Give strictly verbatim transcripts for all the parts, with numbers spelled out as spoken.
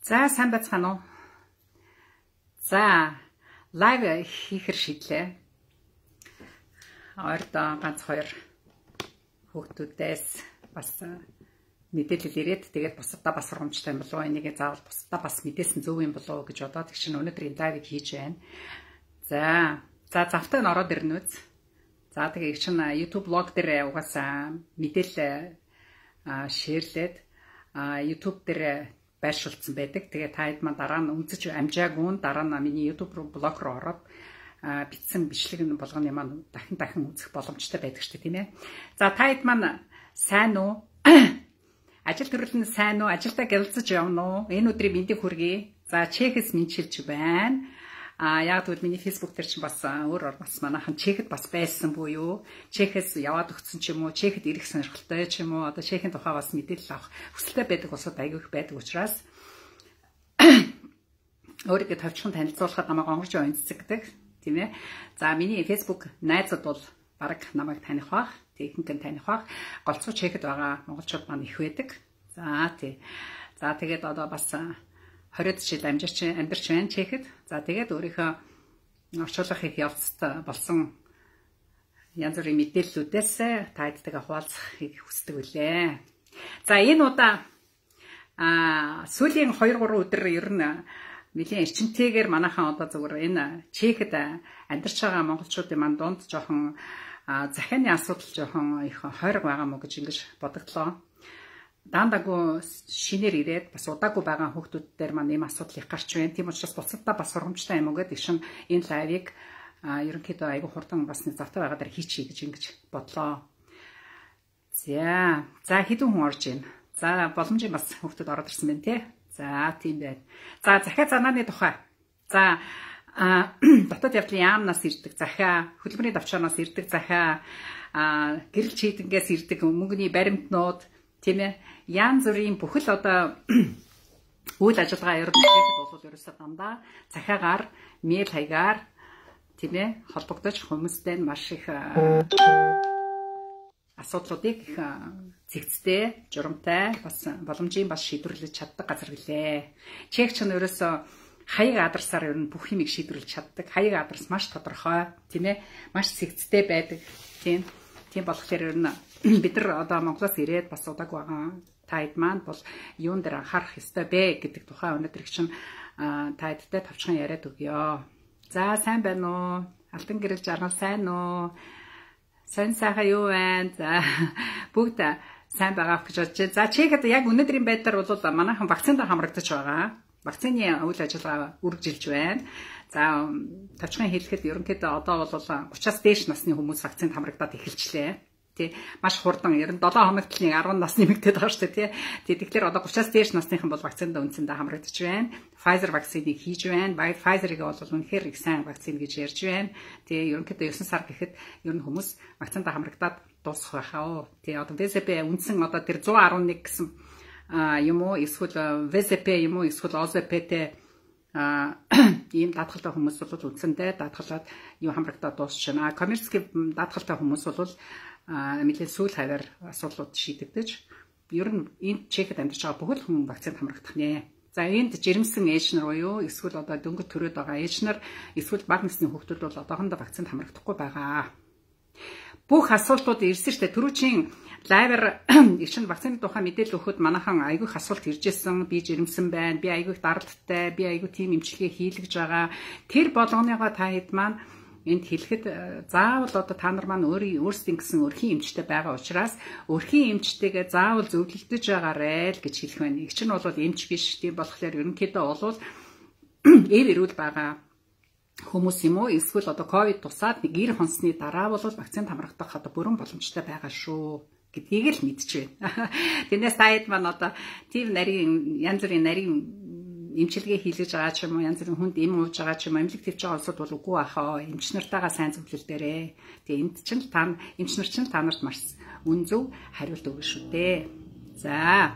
За сайн байцгаана уу? За лайв хийхэр шийдлээ. Ордоо ганц хоёр хүүхдүүдээс бас мэдээлэл ирээд тэгээд бусдаа бас сургамжтай юм болов уу? Энийг заавал бусдаа бас мэдээсэн зөв юм болов уу гэж бодоод их шинэ өнөөдрийн лайвыг хийж байна. За за завтаг нь ороод ирнэ үз. За тэгээд их шинэ YouTube блог дээр угаасаа мэдээлэл шеэрлээд YouTube дээр байршуулсан байдаг. Тэгээ та хэд маань дараа нь үнцэж амжаагүй дараа нь миний YouTube блог руу ороод бичсэн бичлэг нь болгоны маань дахин дахин үзэх боломжтой байдаг шүү дээ, тийм ээ. За та хэд маань сайн уу? Ажил төрөл нь сайн уу? Ажилдаа гялцаж явна уу? Энэ өдрийн мэндийг хүргэе. За Чехэс минчилж байна. А яг тэгвэл миний Facebook дээр чинь бас өөр бас манайхан Чехэд бас байсан буюу Чехэс яваад өгсөн ч юм уу, Чехэд ирэх сонирхолтой ч юм уу, одоо Чехийн тухай бас мэдээлэл авах хүсэлтэй байдаг улсууд айгүйх байдаг учраас өөрийгөө товчхон танилцуулахад намайг онгорч онцгдаг, тийм ээ. За миний Facebook найзууд бол бараг намайг таних бах, техникэн таних бах, голцоо Чехэд байгаа монголчууд маань их байдаг. За тий. За тэгээд одоо бас хорьод жил амжирч амьдарч байна Чехэд. За тэгээд өөрийнхөө орчуулах их явцад болсон янз бүрийн мэдээллүүдээс таадтайгаа хуваалцахыг хүсдэг үлээ. За энэ удаа а сүүлийн хоёр гурван өдөр ер нь нэлийн эрчимтэйгээр манайхан одоо зөвхөн энэ Чехэд амьдарч байгаа монголчуудын маань дунд жоохон захианы асуудал жоохон их хойрог байгаа мó гэж ингэж бодогдлоо. Даандаггүй шинээр ирээд бас удаагүй байгаа хүүхдүүд дээр маань ийм асуудал их гарч байна. Тийм учраас буцалтаа бас сургамжтай юм уу гэдэг шин энэ лайвыг ерөнхийдөө айгүй хурдан бас нэг завтай байгаа дээр хийчихье гэж ингэж бодлоо. За, за хэдэн хүн орж байна. За боломжийн бас хүүхдүүд ороод ирсэн байна тий. За тийм байна. За захиа занааны тухай. За дотоод явдлын яамнаас ирдэг захиа, хөдөлмөрийн давчаанаас ирдэг захиа, гэрэл чийдэнгээс ирдэг мөнгөний баримтнууд, тийм ээ. Янз бүрийн бүхэл одоо үйл ажиллагаа ер нь хийхэд бол ерөөсөө дандаа захиагаар, мэйл хаягаар тийм ээ холбогдож хүмүүстэй маш их асуудлуудыг цэгцтэй, журамтай бас боломжийн бас шийдвэрлэж чаддаг газар гэлээ. Чех ч нь ерөөсөө хаяг адресаар ер нь бүх юмыг шийдвэрлэж чаддаг. Хаяг адрес маш тодорхой, тийм ээ, маш цэгцтэй байдаг. Тийм. Тийм болохоор ер нь бид нар одоо Монголоос ирээд бас удааг байгаа таад маань бол юун дээр анхаарах ёстой бэ гэдэг тухай өнөөдөр чинь таадтай товчхон яриад өгье. За сайн байна уу? Алтан гэрэл жаргал сайн уу? Сайн сайхан юу байна? За бүгд сайн байгаа гэж бодож байна. За Чехэд яг өнөөдрийн байдлаар бол манайхан вакцинд хамрагдаж байгаа. Вакцины үйл ажиллагаа үргэлжилж байна. За товчхон хэлэхэд ерөнхийдөө одоо бол гуравчаас дээш насны хүмүүс вакцинд хамрагдаад эхэлчлээ. Тий маш хурдан ер нь долоо хоногт нэг арван нас нэмэгдээд байгаа шүү дээ тий. Тэгэхээр одоо гуравчаас дээш насныхан бол вакцинд үндсэндээ хамрагдаж байна. Pfizer вакциныг хийж байна. Pfizer-ыг бол үнэхээр их сайн вакцин гэж ярьж байна. Тий ерөнхийдөө девять сар гэхэд ер нь хүмүүс вакцинд хамрагдаад дуусах байхаа. Тий одоо вэ зэ пэ үндсэн одоо тэр one eleven гэсэн юм уу эсвэл вэ зэ пэ юм уу эсвэл о зэ пэ-тэй а ийм даатгалтай хүмүүс бол үндсэндээ даатгалаад юу хамрагдаад дуусч байна. Коммерцийн даатгалтай хүмүүс бол нэлээд сүүл хавар асуудлууд шийдэгдэж ер нь энэ Чехэд амьдарч байгаа бүхэл хүн вакцинд хамрагдах нэ. За энд жирэмсэн ээж нар буюу эсвэл одоо дөнгөж төрөөд байгаа ээж нар эсвэл бага насны хүүхдүүд бол одоохондоо вакцинд хамрагдахгүй байгаа. Бүх асуултууд ирсэн шүү дээ. Түрүүчийн лайвер ишин вакцины тухай мэдээлэл өгөхөд манайхан айгүйх асуулт иржсэн. Би жирэмсэн байна. Би айгүйх даралттай. Би айгүй тийм эмчилгээ хийлгэж байгаа. Тэр болгоныгоо та хэд маань энд хэлэхэд заавал одоо та нар маань өөрийн өөрсдийн гэсэн өрхийн эмчтэй байгаа учраас өрхийн эмчтэйгээ заавал зөвлөлдөж байгаарэ л гэж хэлэх байна. Их ч нь бол эмч биш. Тийм болохоор ерөнхийдөө бол эр эрүүл байгаа хүмүүс юм уу эсвэл одоо ковид тусаад нэг нэр хонсны дараа бол вакцинд хамрагдах одоо бүрэн боломжтой байгаа шүү гэдгийг л мэдчихвэ. Тэрнээс таад маань одоо тийм нарийн янз бүрийн нарийн эмчилгээ хийлгэж байгаа ч юм уу янз бүрийн хүнд эм ууж байгаа ч юм эмнэлэг твж байгаа улсууд бол үгүй ахаа эмч нартайгаа сайн зөвлөлдөрөө. Тэгээ энд чинь та эмч нар чинь та нарт маш үн зөв хариулт өгнө шүү дээ. За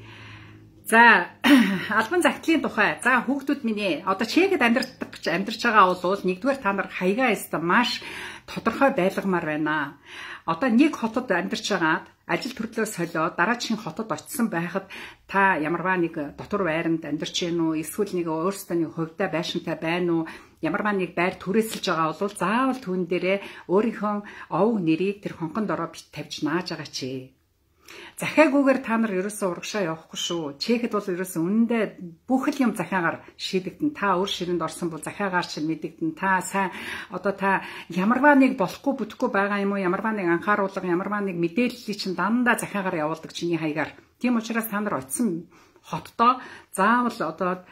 За албан загтлын тухай. За хүүхдүүд минь ээ одоо Чехэд амьдардаг амьдарч байгаа бол нэгдүгээр та нар хаягаа яста маш тодорхой байлгамаар байна. Одоо нэг хотод амьдарч байгаад ажил төрлөө солиод дараагийн хотод очисон байхад та ямарваа нэг дотор байранд амьдарч гин үү, эсвэл нэг өөрсдөө нэг хувьдаа байшинтай байна уу, ямарваа нэг байр түрээсэлж байгаа бол заавал түүн дээрээ өөрийнхөө овг нэрийг тэр хонхонд ороо бит тавьж нааж байгаа чи. Захиагүйгээр та нар ерөөсөө урагшаа явахгүй шүү. Чехэд бол ерөөсөө үнэндээ бүх юм захиагаар шийдэгдэн. Та өөр ширэнд орсон бол захиагаар чинь мэдэгдэн. Та сайн одоо та ямарваа нэг болохгүй бүтэхгүй байгаа юм уу? Ямарваа нэг анхааруулга, ямарваа нэг мэдээллийг чинь дандаа захиагаар явуулдаг чиний хаягаар. Тийм учраас та нар очисон хотдоо заавал одоо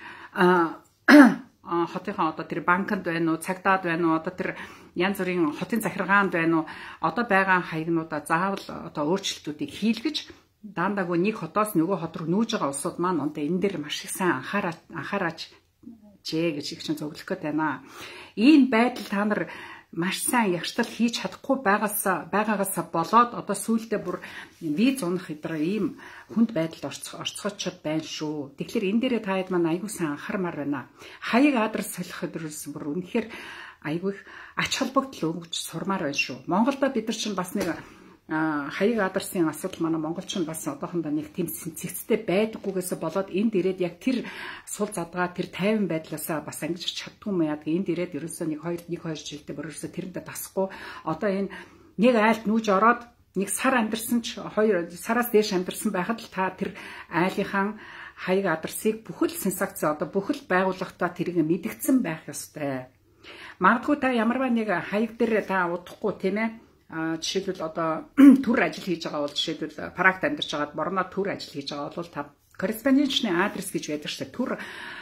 хотынхаа одоо тэр банкнд байна уу, цагдаад байна уу, одоо тэр янз бүрийн хотын захиргаанд байна уу, одоо байгаа хаягнуудаа заавал одоо өөрчлөлтүүдийг хийлгэж даандаагүй нэг хотоос нөгөө хот руу нүүж байгаа улсууд маань одоо энэ дээр маш их сайн анхаараа анхаараач жээ гэж их чинь зөвлөх гээд байна. Ийм байдал та нар маш сайн ягштал хийж чадахгүй байгаасаа байгаагаасаа болоод одоо сүүлдээ бүр виз унах хэдэр ийм хүнд байдалд орцгоочод байна шүү. Тэгэхээр энэ дээрээ та хэд маань айгүй сайн анхаармаар байна. Хаяг адрес солих хэдрээс бүр үнэхээр айгүй ач холбогдол өгч сурмаар байна шүү. Монголда бид нар чинь бас нэг хаяг адресын асуудал манай монголчин бас одоохондоо нэг тийм цэгцтэй байдаггүйгээс болоод энд ирээд яг тэр сул задгаа тэр тайван байдлаасаа бас ангиж чаддгүй юм яадаг. Энд ирээд ерөөсөө нэг хоёр нэг хоёр жилдээ ерөөсөө тэрэндээ тасахгүй одоо энэ нэг айлд нүүж ороод нэг сар амьдарсан ч хоёр сараас дээш амьдарсан байхад л та тэр айлынхаа хаяг адресыг бүхэл сенсац одоо бүхэл байгууллагатаа тэрийг мэдгдсэн байх ёстой. Магадгүй та ямарваа нэг хаяг дээр та удахгүй тийм ээ. Жишээлбэл одоо төр ажил хийж байгаа бол жишээлбэл практ амьдарч байгаад борноо төр ажил хийж байгаа бол та корреспондентны адрес гэж байдаг шүү дээ. Төр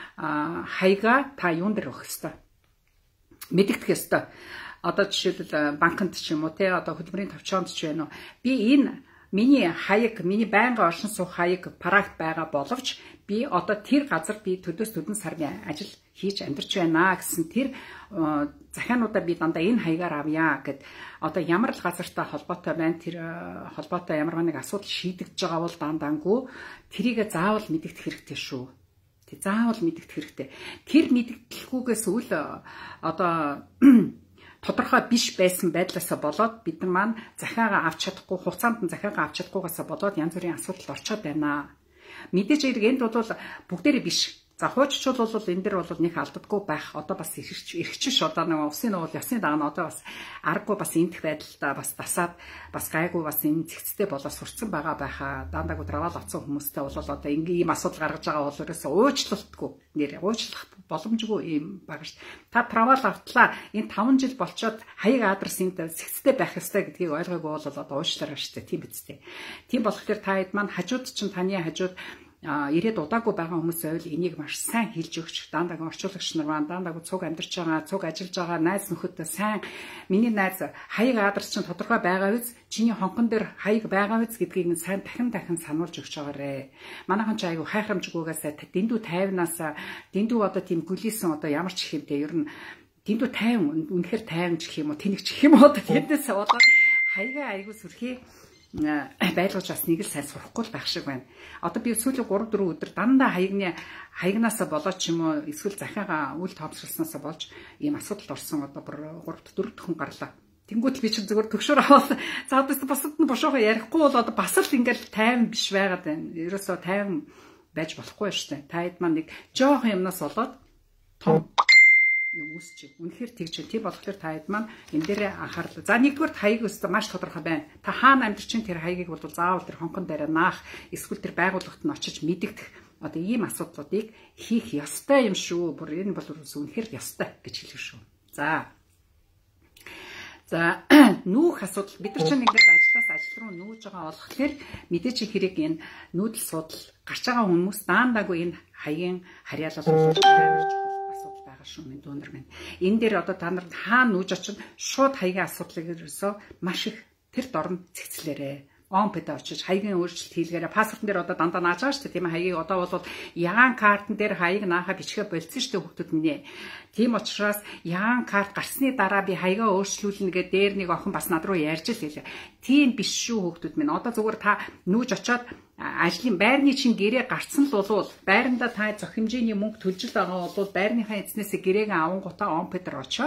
хаяга та юун дээр өгөх ёстой. Мэдэгдэх ёстой. Одоо жишээлбэл банкнд ч юм уу те одоо хөдөлмөрийн товчоонд ч байна уу. Би энэ миний хаяг, миний байнга оршин суух хаяг практ байгаа боловч би одоо тэр газар би төдөөс төдөн сарын ажил хийж амьдарч байна гэсэн тэр захиануудаа би дандаа энэ хаягаар авъя гэд одоо ямар л газартай холбоотой байна тэр холбоотой ямар нэг асуудал шийдэгдэж байгаа бол дандаангүй тэрийг заавал мэдэгдэх хэрэгтэй шүү. Тэг заавал мэдэгдэх хэрэгтэй. Тэр мэдэгдэхгүйгээс үл одоо тодорхой биш байсан байдлаасаа болоод бид нар маань захиагаа авч чадахгүй хугацаанд нь захиагаа авч чадахгүйгаасаа болоод янз бүрийн асуудал орчоод байна. Мэдээж хэрэг энд бол бүгдээрээ биш. За хууччул бол энэ дэр бол нэг алддаггүй байх. Одоо бас эрхчиш одоо нэг усын нуул ясны даана одоо бас аргагүй бас эндх байдалтай бас дасаад бас гайгүй бас энэ цэгцтэй болоо сурцсан байгаа байхаа. Даандаагүй травал авсан хүмүүстэй бол одоо ингийн ийм асуудал гаргаж байгаа бол ерөөсөө уучлалтгүй нэр уучлах боломжгүй юм байгаа ш. Та травал автлаа энэ таван жил болчоод хаяг адрес энд цэгцтэй байх ёстой гэдгийг ойлгоогүй бол одоо уучлаарай штэ тийм биз дээ. Тийм болохоор та хэд маань хажууд чинь таны хажууд ирээд удаагүй байгаа хүмүүс байвал энийг маш сайн хэлж өгч даандааг орчуулагч нар маань даандааг цуг амьдарч байгаа цуг ажиллаж байгаа найз нөхөдөө сайн миний найз хаяг адрес чинь тодорхой байгаа биз чиний хонхон дээр хаяг байгаа биз гэдгийг нь сайн дахин дахин сануулж өгч байгаарэ. Манайхан ч айгу хайхрамжгүйгээс дэндүү тайвнаас дэндүү одоо тийм гүлийсэн одоо ямар ч хэмтэй ер нь дэндүү тайван үнэхээр тайван ч гэх юм уу тэнэг ч гэх юм уу тэндээс болоод хаяга айгу сүрхий байлгаж бас нэг л сайн сурахгүй л байх шиг байна. Одоо би сүүлийн гурав дөрөв өдөр дандаа хаягны хаягнаасаа болоод ч юм уу эсвэл захиагаа үл тоомсруулснаасаа болж ийм асуудалд орсон одоо бүр гурав дөрөв хүн гарлаа. Тэнгүүт би ч зөвхөн төгшөр аваад за одоо бусад нь бошоогоо ярихгүй бол одоо бас л ингээл тайван биш байгаад байна. Ерөөсөө тайван байж болохгүй шүү дээ. Та хэд маань нэг жоохон юмнаас болоод том юм үсч. Үнэхээр тэгж тийм болохоор та хэд маань энэ дээрээ анхаарлаа. За нэгдүгээр хаяг өстө маш тодорхой байна. Та хаана амьдарч чинь тэр хаягийг бол заавал тэр хонхон дээр наах эсвэл тэр байгууллагт нь очиж мэдэгдэх одоо ийм асуудлуудыг хийх ёстой юм шүү. Бүр энэ бол үнэхээр ёстой гэж хэлэх шүү. За. За нүүх асуудал бид нар чинь ингээд ажлаас ажил руу нүүж байгаа болохоор мэдээч хэрэг энэ нүүдэл судал гарч байгаа хүмүүс даандаагүй энэ хаягийн харьяалал асуудал байгаа шүү минь дүүнер минь. Энэ дээр одоо та нар хаана нүүж очиж шууд хаягийн асуудлыг ерөөсөө маш их тэр дорн цэгцлээрээ. Он пэдэ очиж хаягийн өөрчлөлт хийлгээрээ паспортн дээр одоо дандаа нааж байгаа шүү дээ. Тийм ээ хаягийг одоо бол ягаан картн дээр хаяг наахаа бичгээ болцсон шүү дээ хүүхдүүд минь. Тийм учраас ягаан карт гарсны дараа би хаягаа өөрчлүүлнэ гэдэг дээр нэг охин бас над руу ярьж л хэлээ. Тийм биш шүү хүүхдүүд минь. Одоо зүгээр та нүүж очоод ажлын байрны чинь гэрээ гарцсан л болвол байранда та зөх хэмжээний мөнгө төлж байгаа бол байрныхаа эзнээс гэрээг авангуудаа он пэдэр очоод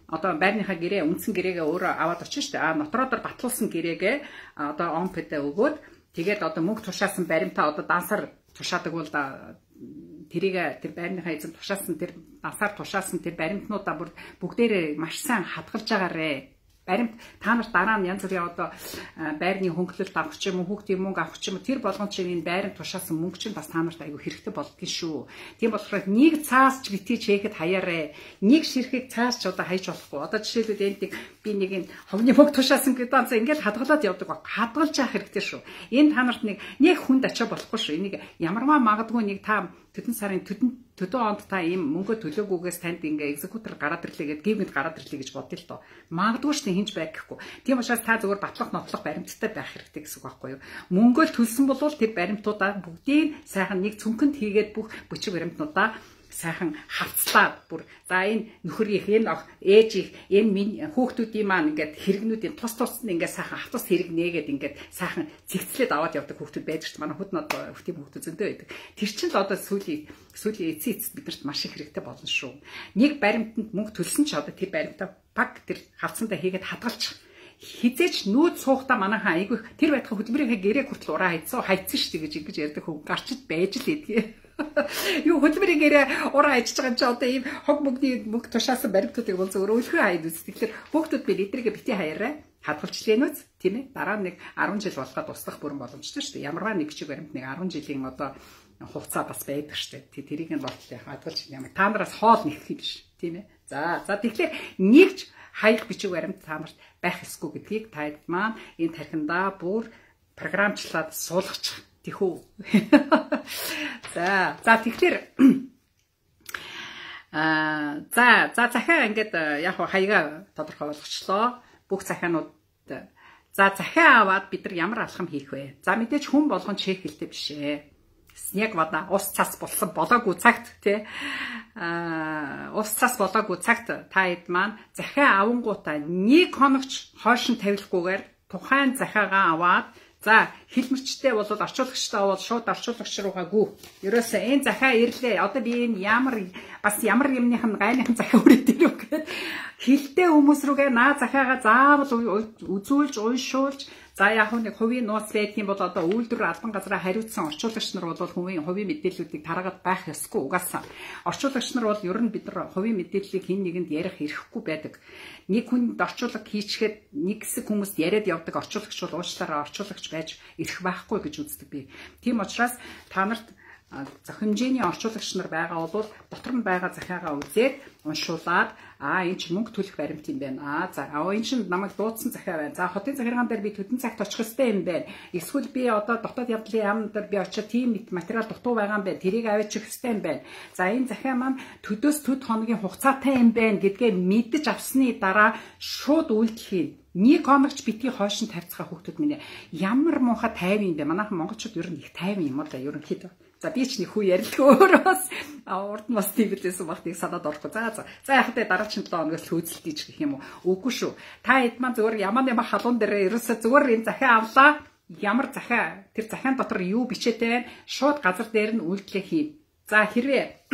одоо байрныхаа гэрээ үндсэн гэрээгээ өөрөө аваад очиж штэ. А нотродор батлуулсан гэрээгээ одоо омпэдэ өгөөд тэгээд одоо мөнгө тушаасан баримтаа одоо дансаар тушаадаг бол тэрийг тэр байрныхаа эзэн тушаасан тэр дансаар тушаасан тэр баримтнуудаа бүгдээрээ маш сайн хадгалж байгаарэ. Баримт та нарт дараа нь янз бүрийн одоо байрны хөнгөлөлт авах ч юм уу хүүхдийн мөнгө авах ч юм уу тэр болгон чинь энэ байранд тушаасан мөнгө чинь бас та нарт айгүй хэрэгтэй болдгоо шүү. Тийм болохоор нэг цаас ч битгий чехэд хаяарэ. Нэг ширхэг цаас ч одоо хайж болохгүй. Одоо жишээлбэл энд би нэг энэ ховны мөнгө тушаасан гэдэг нь ингээл хадгалаад явдаг ба. Хадгалж явах хэрэгтэй шүү. Энэ та нарт нэг нэг хүнд ачаа болохгүй шүү. Энийг ямарваа магадгүй нэг та тэдэн сарын тэдэн төдөө онд та ийм мөнгө төлөөгүйгээс танд ингээ экзекутор гараад ирлээ гэд гівгэнд гараад ирлээ гэж бодъё л доо. Магадгүй ч хинж байг гэхгүй. Тийм учраас та зөвхөн батлах нотлох баримттай байх хэрэгтэй гэсэн үг байхгүй юу? Мөнгөөл төлсөн бол тэр баримтуудаа бүгдийг сайхан нэг цүнхэнд хийгээд бүх бичиг баримтнуудаа сайхан хавцлаад бүр за энэ нөхрийнх энэ ээж их энэ минь хүүхдүүдийн маань ингээд хэрэгнүүдийн тус тус нь ингээд сайхан хавцас хэрэг нээгээд ингээд сайхан цэгцлээд аваад явдаг хүүхдүүд байдаг шүү дээ. Манай хүүхднүүд хүүхдийн хүүхдүүд зөндөө байдаг. Тэр чинь л одоо сүүлийн сүүлийн эцсийн эцэд бидэрт маш их хэрэгтэй болно шүү. Нэг баримтанд мөнгө төлсөн ч одоо тэр баримтаа баг тэр хавцантаа хийгээд хадгалчих. Хизээч нүүд суухтаа манайхан айгүй тэр байтга хөдөлмөрийнхээ гэрээ хүртэл ураа хайцсан хайцсан шүү дээ гэж ингэж ярьдаг хүн гарчид байж л идгээ. Юу хөдөлмөрийн гэрээ ураа ажиж байгаа юм чи одоо ийм хог мөгний мөнгө тушаасан баримтуудыг бол зөв өлхөө хайд үз. Тэгэхээр хүүхдүүд би эдрийгээ бити хаяараа хадгалчлаа нүц тийм ээ. Дараа нь нэг арван жил болоход туслах бүрэн боломжтой шүү дээ. Ямарваа нэг бичиг баримт нэг арван жилийн одоо хугацаа бас байдаг шүү дээ. Тэрийг нь бол хадгалж юм. Та нараас хоол нэг юм биш тийм ээ. За за тэгэхээр нэгж хаях бичиг баримт та нарт байх эсгүй гэдгийг таад маань энэ тархиндаа бүр програмчлаад суулгачих тэхүү. За за тэгэхээр аа за за захиа ингээд яг хаяга тодорхой болгочлоо. Бүх захианууд за захиа аваад бид нар ямар алхам хийх вэ? За мэдээж хүн болгон чек хэлтэй биш ээ. Снег вода ус цас болсон болоогүй цагт тий а ус цас болоогүй цагт та хэд маань захиа авангуудаа нэг хоногч хойш нь тавилахгүйгээр тухайн захиагаа аваад за хэлмэрчтэй бол орчуулагчтай бол шууд орчуулагч руугаа гүү. Ерөөсөө энэ захиа ирлээ. Одоо би энэ ямар бас ямар юмных нь гайныхан захиа үрээд ирв гэхэд хилтэй хүмүүс рүүгээ наа захиагаа заавал үзүүлж уншуулж за яг нэг хувийн нууц байдаг юм бол одоо үйлдвэр албан газраа хариуцсан орчуулагч нар бол хувийн хувийн мэдээллүүдийг тараагаад байх ёсгүй угаасаа. Орчуулагч нар бол ер нь бид нар хувийн мэдээллийг хэн нэгэнд ярих эрхгүй байдаг. Нэг хүнд орчуулга хийчихэд нэг хэсэг хүмүүст яриад явдаг орчуулагч бол уучлаараа орчуулагч байж ирэх байхгүй гэж үздэг би. Тийм учраас та нарт зах хэмжээний орчуулагч нар байгаа бол дотор нь байгаа захиагаа үзээд уншуулад аа энэ чинь мөнгө төлөх баримт юм байна. Аа за аа энэ чинь намайг дуудсан захиа байна. За хотын захиргаан дээр би төдөн цагт очих хэрэгтэй юм байна. Эсвэл би одоо дотоод явдлын яам дээр би очиод тийм материал дутуу байгаа юм байна. Тэрийг аваачих хэрэгтэй юм байна. За энэ захиа маань төдөөс төд хоногийн хугацаатай юм байна гэдгээ мэдэж авсны дараа шууд үйлдэл нэг хоногч битгий хойш нь тавьцгаа хүүхдүүд минь ямар муухай тайван юм бэ? Манайхан монголчууд ер нь их тайван юм уу да ерөнхийдөө. За би ч нэг хүү ярилгүй өөрөөс урд нь бас тийм билээсэн багтыг санаад орохгүй. За за. За яг тэ дараагийн седем хоногоос хөөцөлтийч гэх юм уу? Үгүй шүү. Та хэд маань зөвөр ямар нэмэ халуун дээр ерөөсөө зөвөр энэ захиа авлаа. Ямар захиа? Тэр захиан дотор юу бичээтэй байна? Шууд газар дээр нь үйлдэлээ хий. За хэрвээ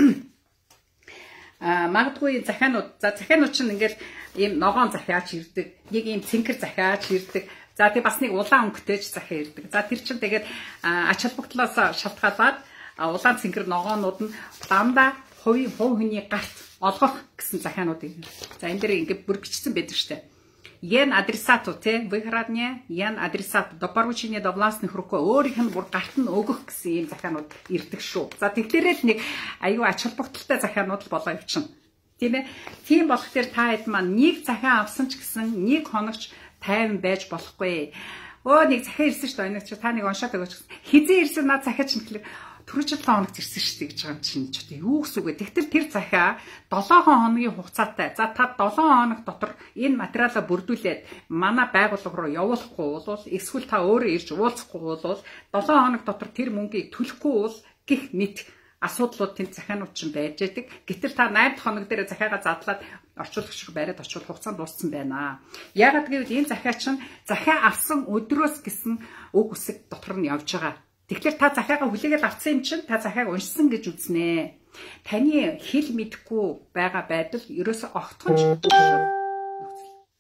а магадгүй захианууд за захианууд чинь ингээл ийм ногоон захиач ирдэг. Нэг ийм цэнхэр захиач ирдэг. За тий бас нэг улаан өнгөтэйч захиа ирдэг. За тэр чинь тэгээд ач холбогдлоос шалтгаалаад улаан цэнхэр ногоонууд нь дандаа хувийн хувь хүний гарт олгох гэсэн захианууд юм. За энэ дээр ингээд бүр бичсэн байдаг штэ. Ян адресату те выградне ян адресат до поручения до властных рук өөрийнх нь бүр гарт нь өгөх гэсэн ийм захианууд ирдэг шүү. За тэгэхээр л нэг аюу ач холбогдолтой захианууд л болоо явчихна. Тийм ээ. Тийм болох тэр та хэд маань нэг захиан авсан ч гэсэн нэг хоногч тайван байж болохгүй. Өө нэг захиа ирсэн шүү дээ. Энийг чи та нэг уншаад өгөөч. Хизээ ирсэн наад захиа чинь тэгэхээр түрүү жилийн хоногт ирсэн шүү дээ гэж байгаа юм чинь ч одоо юу гэсэн үг вэ? Тэгтэл тэр захиа долоо хоногийн хугацаатай. За та долоо хоног дотор энэ материалаа бүрдүүлээд манай байгууллага руу явуулахгүй бол эсвэл та өөрөө ирж уулзахгүй бол долоо хоног дотор тэр мөнгийг төлөхгүй бол гих мэт асуудлууд тэнд захианууд ч байж байдаг. Гэтэл та найд хоног дээр захиагаа задлаад орчуулагч руу бариад очивол хугацаа дууссан байна. Яагаад гэвэл энэ захиа чинь захиа авсан өдрөөс гэсэн үг үсэг дотор нь явж байгаа. Тэгэхээр та захиагаа хүлээгээд авсан юм чинь та захиаг уншсан гэж үзнэ. Таны хэл мэдэхгүй байгаа байдал ерөөсө огтхонч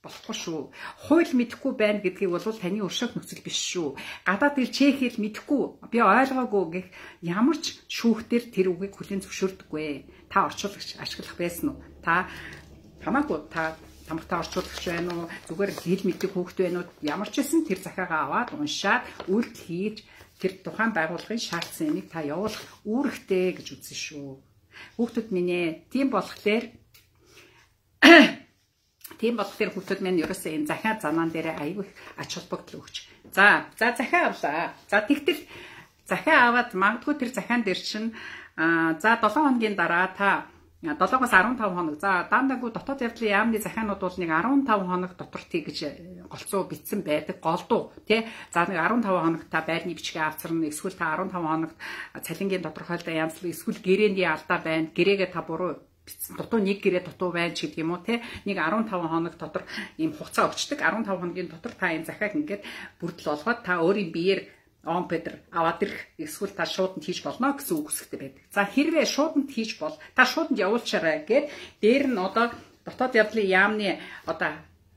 болохгүй шүү. Хууль мэдэхгүй байна гэдгийг бол таны өршөөх нөхцөл биш шүү. Гадаад ил чех хэл мэдэхгүй би ойлгоогүй гэх ямар ч шүүхтэр тэр үгийг хүлээн зөвшөөрдөггүй. Та орчуулагч ашиглах байсан уу? Та хамаагүй та тамхтай орчуулагч байна уу? Зүгээр хэл мэддэг хүүхэд байна уу? Ямар ч байсан тэр захиагаа аваад уншаад үйлдэл хийж тэр тухайн байгууллагын шаардсан юмыг та явуулах үүрэгтэй гэж үзсэн шүү. Хүүхдүүд минь ээ, тийм болохоор тийм болохоор хүүхдүүд минь ерөөсөө энэ захиа замаан дээр аягүй ач холбогдол өгч. За, за захиа авлаа. За тэгтэл захиа аваад магадгүй тэр захиан дээр чинь за долоон хоногийн дараа та долоогоос арван таван хоног. За даандагүй дотоод явдлын яамны захианууд бол нэг арван таван хоног дотор тий гэж голцоо битсэн байдаг. Голдуу тий. За нэг арван таван хоног та байрны бичгээ авцарна. Эсвэл та арван таван хоногт цалингийн тодорхойлолтоо янзлах. Эсвэл гэрээний алдаа байна. Гэрээгээ та буруу битсэн. Дутуу нэг гэрээ дутуу байна ч гэдэг юм уу тий. Нэг арван таван хоног дотор ийм хугацаа өгчдөг. арван таван хоногийн дотор та энэ захиаг ингээд бүрдэл болгоод та өөрийн биеэр он Петр аваад ирэх эсвэл та шууданд хийж болно гэсэн үг үсгтэй байдаг. За хэрвээ шууданд хийж бол та шууданд явуулчаарай гэд дээр нь одоо дотоод явдлын яамны одоо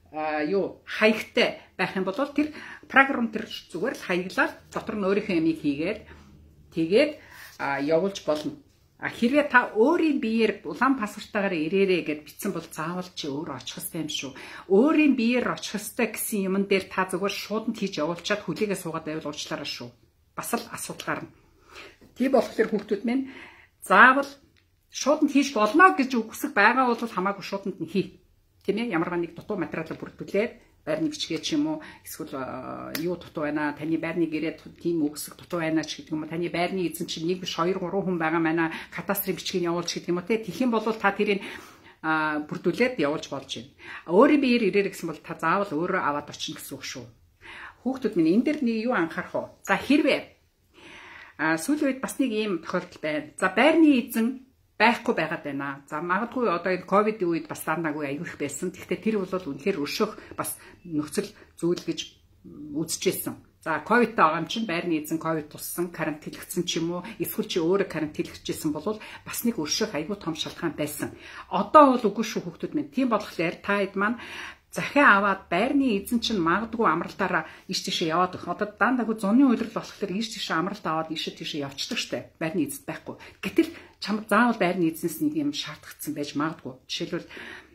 юу хаягтай байх юм бол тэр програм тэр зүгээр л хаяглаад дотор нь өөрийнхөө ямиг хийгээд тэгээд явуулж болно. А хэрвээ та өөрийн биеэр улаан паспорттайгаар ирээрэй гэд бичсэн бол заавал чи өөр очих хэрэгтэй юм шүү. Өөрийн биеэр очих хэрэгтэй гэсэн юмн дээр та зүгээр шууданд хийж явуулчаад хүлээгээ суугаад байвал уучлаарай шүү. Бас л асуудал гарна. Тийм болохоор хүүхдүүд минь заавал шууданд хийж болно гэж үгсэг байгаа бол хамаагүй шууданд нь хий. Тийм ээ, ямар нэг дутуу материалыг бүрдүүлээд байрны бичгээ ч юм уу эсвэл юу дутуу байна, таны байрны гэрээ тийм үгсэг дутуу байна ч гэдэг юм уу, таны байрны эзэн чинь нэг биш хоёр гурван хүн байгаа маа кадастрын бичгийг явуулж гэдэг юм уу те. Тэгэх юм бол та тэрийг бүрдүүлээд явуулж болж байна. Өөрийн биеэр ирээр гэсэн бол та заавал өөрөө аваад очно гэсэн үг шүү. Хүүхдүүд минь энэ дэр нэг юу анхаарах вэ? За хэрвээ сүүлийн үед бас нэг ийм тохиолдол байна. За байрны эзэн байхгүй байгаад байна. За магадгүй одоо энэ ковидын үед бас дандаагүй аягүй их байсан. Гэхдээ тэр бол үнэхээр өршөөх бас нөхцөл зүйл гэж үзчихсэн. За ковидтай байгаа юм чинь байрны эзэн ковид туссан, карантинлэгдсэн ч юм уу, эсвэл чи өөрөө карантинлэгдэжсэн бол бас нэг өршөөх аягүй том шалтгаан байсан. Одоо бол үгүй шүү хүүхдүүд минь. Тийм болохоор та хэд маань захиа аваад байрны эзэн чинь магадгүй амралтаараа иш тийшээ яваад байх. Одоо дандаагүй зуны үйлрэл болохоор иш тийшээ амралт аваад иш тийшээ явцдаг штэ. Байрны эзэд байхгүй. Гэтэл чамд заавал байрны эзнээс нэг юм шаардлагатсан байж магадгүй. Жишээлбэл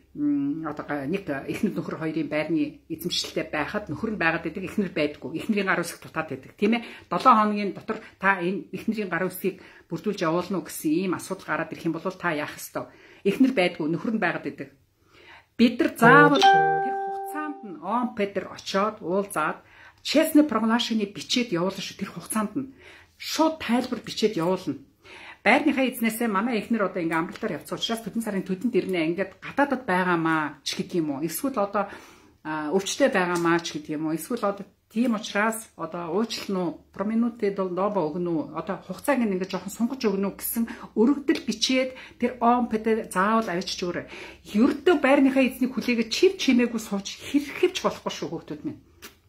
одоо нэг эхнэр нөхөр хоёрын байрны эзэмшилтэй байхад нөхөр нь байгаад байдаг, эхнэр байдаггүй. Эхнэрийн гар үсэг дутаад байдаг. Тийм ээ. долоон хоногийн дотор та энэ эхнэрийн гар үсгийг бүрдүүлж явуулна уу гэсэн ийм асуудал гараад ирэх юм бол та яах ёстой? Эхнэр байдаггүй, нөхөр нь байгаад байдаг. Бид нар заавал тэр хугацаанд нь он Петр очоод уулзаад честный проглашение бичээд явуулна шүү. Тэр хугацаанд нь шууд тайлбар бичээд явуулна. Байрныхаа эзнээсээ манай эхнэр одоо ингээм амралтаар явцсан учраас төдөн сарын төдөнд ирнэ ингээд гадаадад байгаамаа ч гэдэг юм уу. Эсвэл одоо өвчтэй байгаамаа ч гэдэг юм уу. Эсвэл одоо тийм учраас одоо уучлал нь проминуте долдоба өгнө үү? Одоо хугацааг ингээд жоохон сунгаж өгнө үү гэсэн өргөдөл бичээд тэр он Петр заавал авчиж өгөөрэй. Ердөө байрныхаа эзнийг хүлээгээд чив чимээгүй сууж хэрхэвч болохгүй шүү хүүхдүүд минь.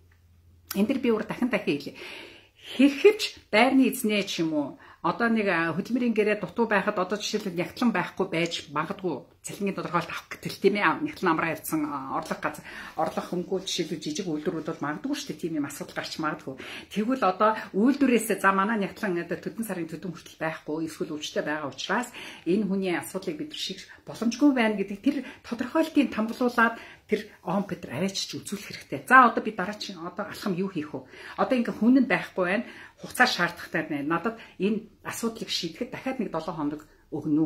Энд дэр би өөр дахин дахин хэлье. Хэрхэвч байрны эзнээ ч юм уу одоо нэг хөдөлмөрийн гэрээ дутуу байхад одоо жишээлбэл нягтлан байхгүй байж магадгүй цалингийн тодорхойлолт авах гэтэл тийм ээ нягтлан амраа явсан орлого газар орлого хөнгөө жишээлбэл жижиг үйлдвэрүүд бол магадгүй шүү дээ тийм юм асуудал гарч магадгүй. Тэгвэл одоо үйлдвэрээсээ за манай нягтлан одоо төдөн сарын төдөн хүртэл байхгүй эсвэл өвчтэй байгаа учраас энэ хүний асуудлыг бид шиг боломжгүй байна гэдэг тэр тодорхойлтыг тамгалуулаад тэр он Петр аваачиж үзүүлэх хэрэгтэй. За одоо би дараа чинь одоо алхам юу хийх вэ? Одоо ингээ хүн нь байхгүй байна. Хугацаа шаардлагатай байна. Надад энэ асуудлыг шийдэхэд дахиад нэг долоон хоног өгнө үү?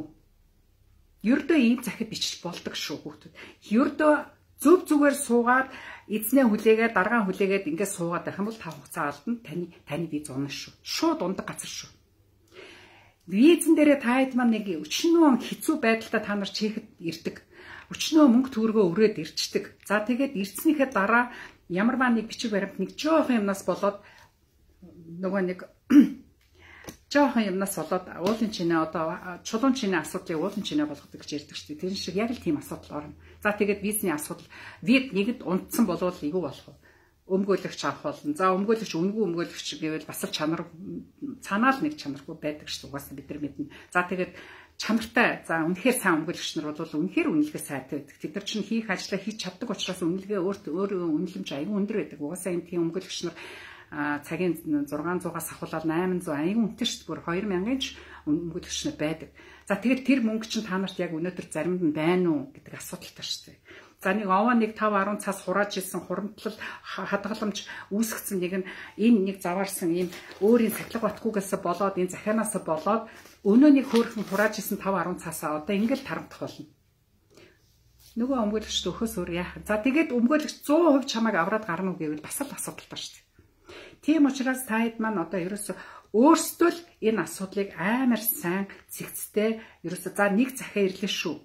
Ердөө ийм захид бичиж болдог шүү хүүхдүүд. Ердөө зөв зүгээр суугаад эзнээ хүлээгээд дараагаа хүлээгээд ингээ суугаад байх юм бол та хугацаа алдна. Таны таны виз унах шүү. Шууд ундаг газар шүү. Визэн дээрээ та хэд маань нэг өчнөө хэцүү байдалтай та нар чехэд ирдэг. Өчнөө мөнгө төгрөгөө өрөөд ирчдэг. За тэгээд ирцнийхээ дараа ямарваа нэг бичиг баримт нэг жоохон юмнаас болоод нөгөө нэг жоохон юмнаас болоод уулын чинээ одоо чулуун чинээ асуудлыг уулын чинээ болгодог гэж ярьдаг шүү дээ. Тэр шиг яг л тийм асуудал орно. За тэгээд визний асуудал виз нэгэд унтсан болвол юу болох вэ? өмгөөлөгч авах болно. За өмгөөлөгч үнгүй өмгөөлөгч гэвэл бас л чанар цаанаа л нэг чанаргүй байдаг шүү дээ. Угаасаа бид нар мэднэ. За тэгээд чанартай. За үнэхээр сайн өмгөөлөгч нар бол үнэхээр үнэлгээ сайтай байдаг. Тэд нар чинь хийх ажлаа хийж чаддаг учраас үнэлгээ өөрт өөрөө үнэлэмж аюул өндөр байдаг. Угаасаа энэ тийм өмгөөлөгч нар цагийн зургаан-зуугаас ахуулаад восемь сто аюул үнэтэй шүү дээ. Бүр two thousand-ын ч өмгөөлөгч нар байдаг. За тэгээд тэр мөнгө чинь та нарт яг өнөөдөр заримд нь байна уу гэдэг асуудалтай шүү дээ. За нэг овоо нэг five ten цаас хурааж исэн хурамтлал хадгаламж үүсгэсэн нэг нь энэ нэг заваарсан ийм өөрийн сахилга батгүйгээс болоод энэ захианаас болоод өнөө нэг хөөрхөн хурааж исэн five ten цаасаа одоо ингээл тарамдах болно. Нөгөө өмгөөлөгчд өхөөс өөр яах. За тэгээд өмгөөлөгч one hundred percent чамайг авраад гарна уу гэвэл бас л асуудалтай шүү дээ. Тийм учраас та хэд маань одоо ерөөсө өөрсдөө л энэ асуудлыг амар сайн цэгцтэй ерөөсө за нэг захиа ирлээ шүү.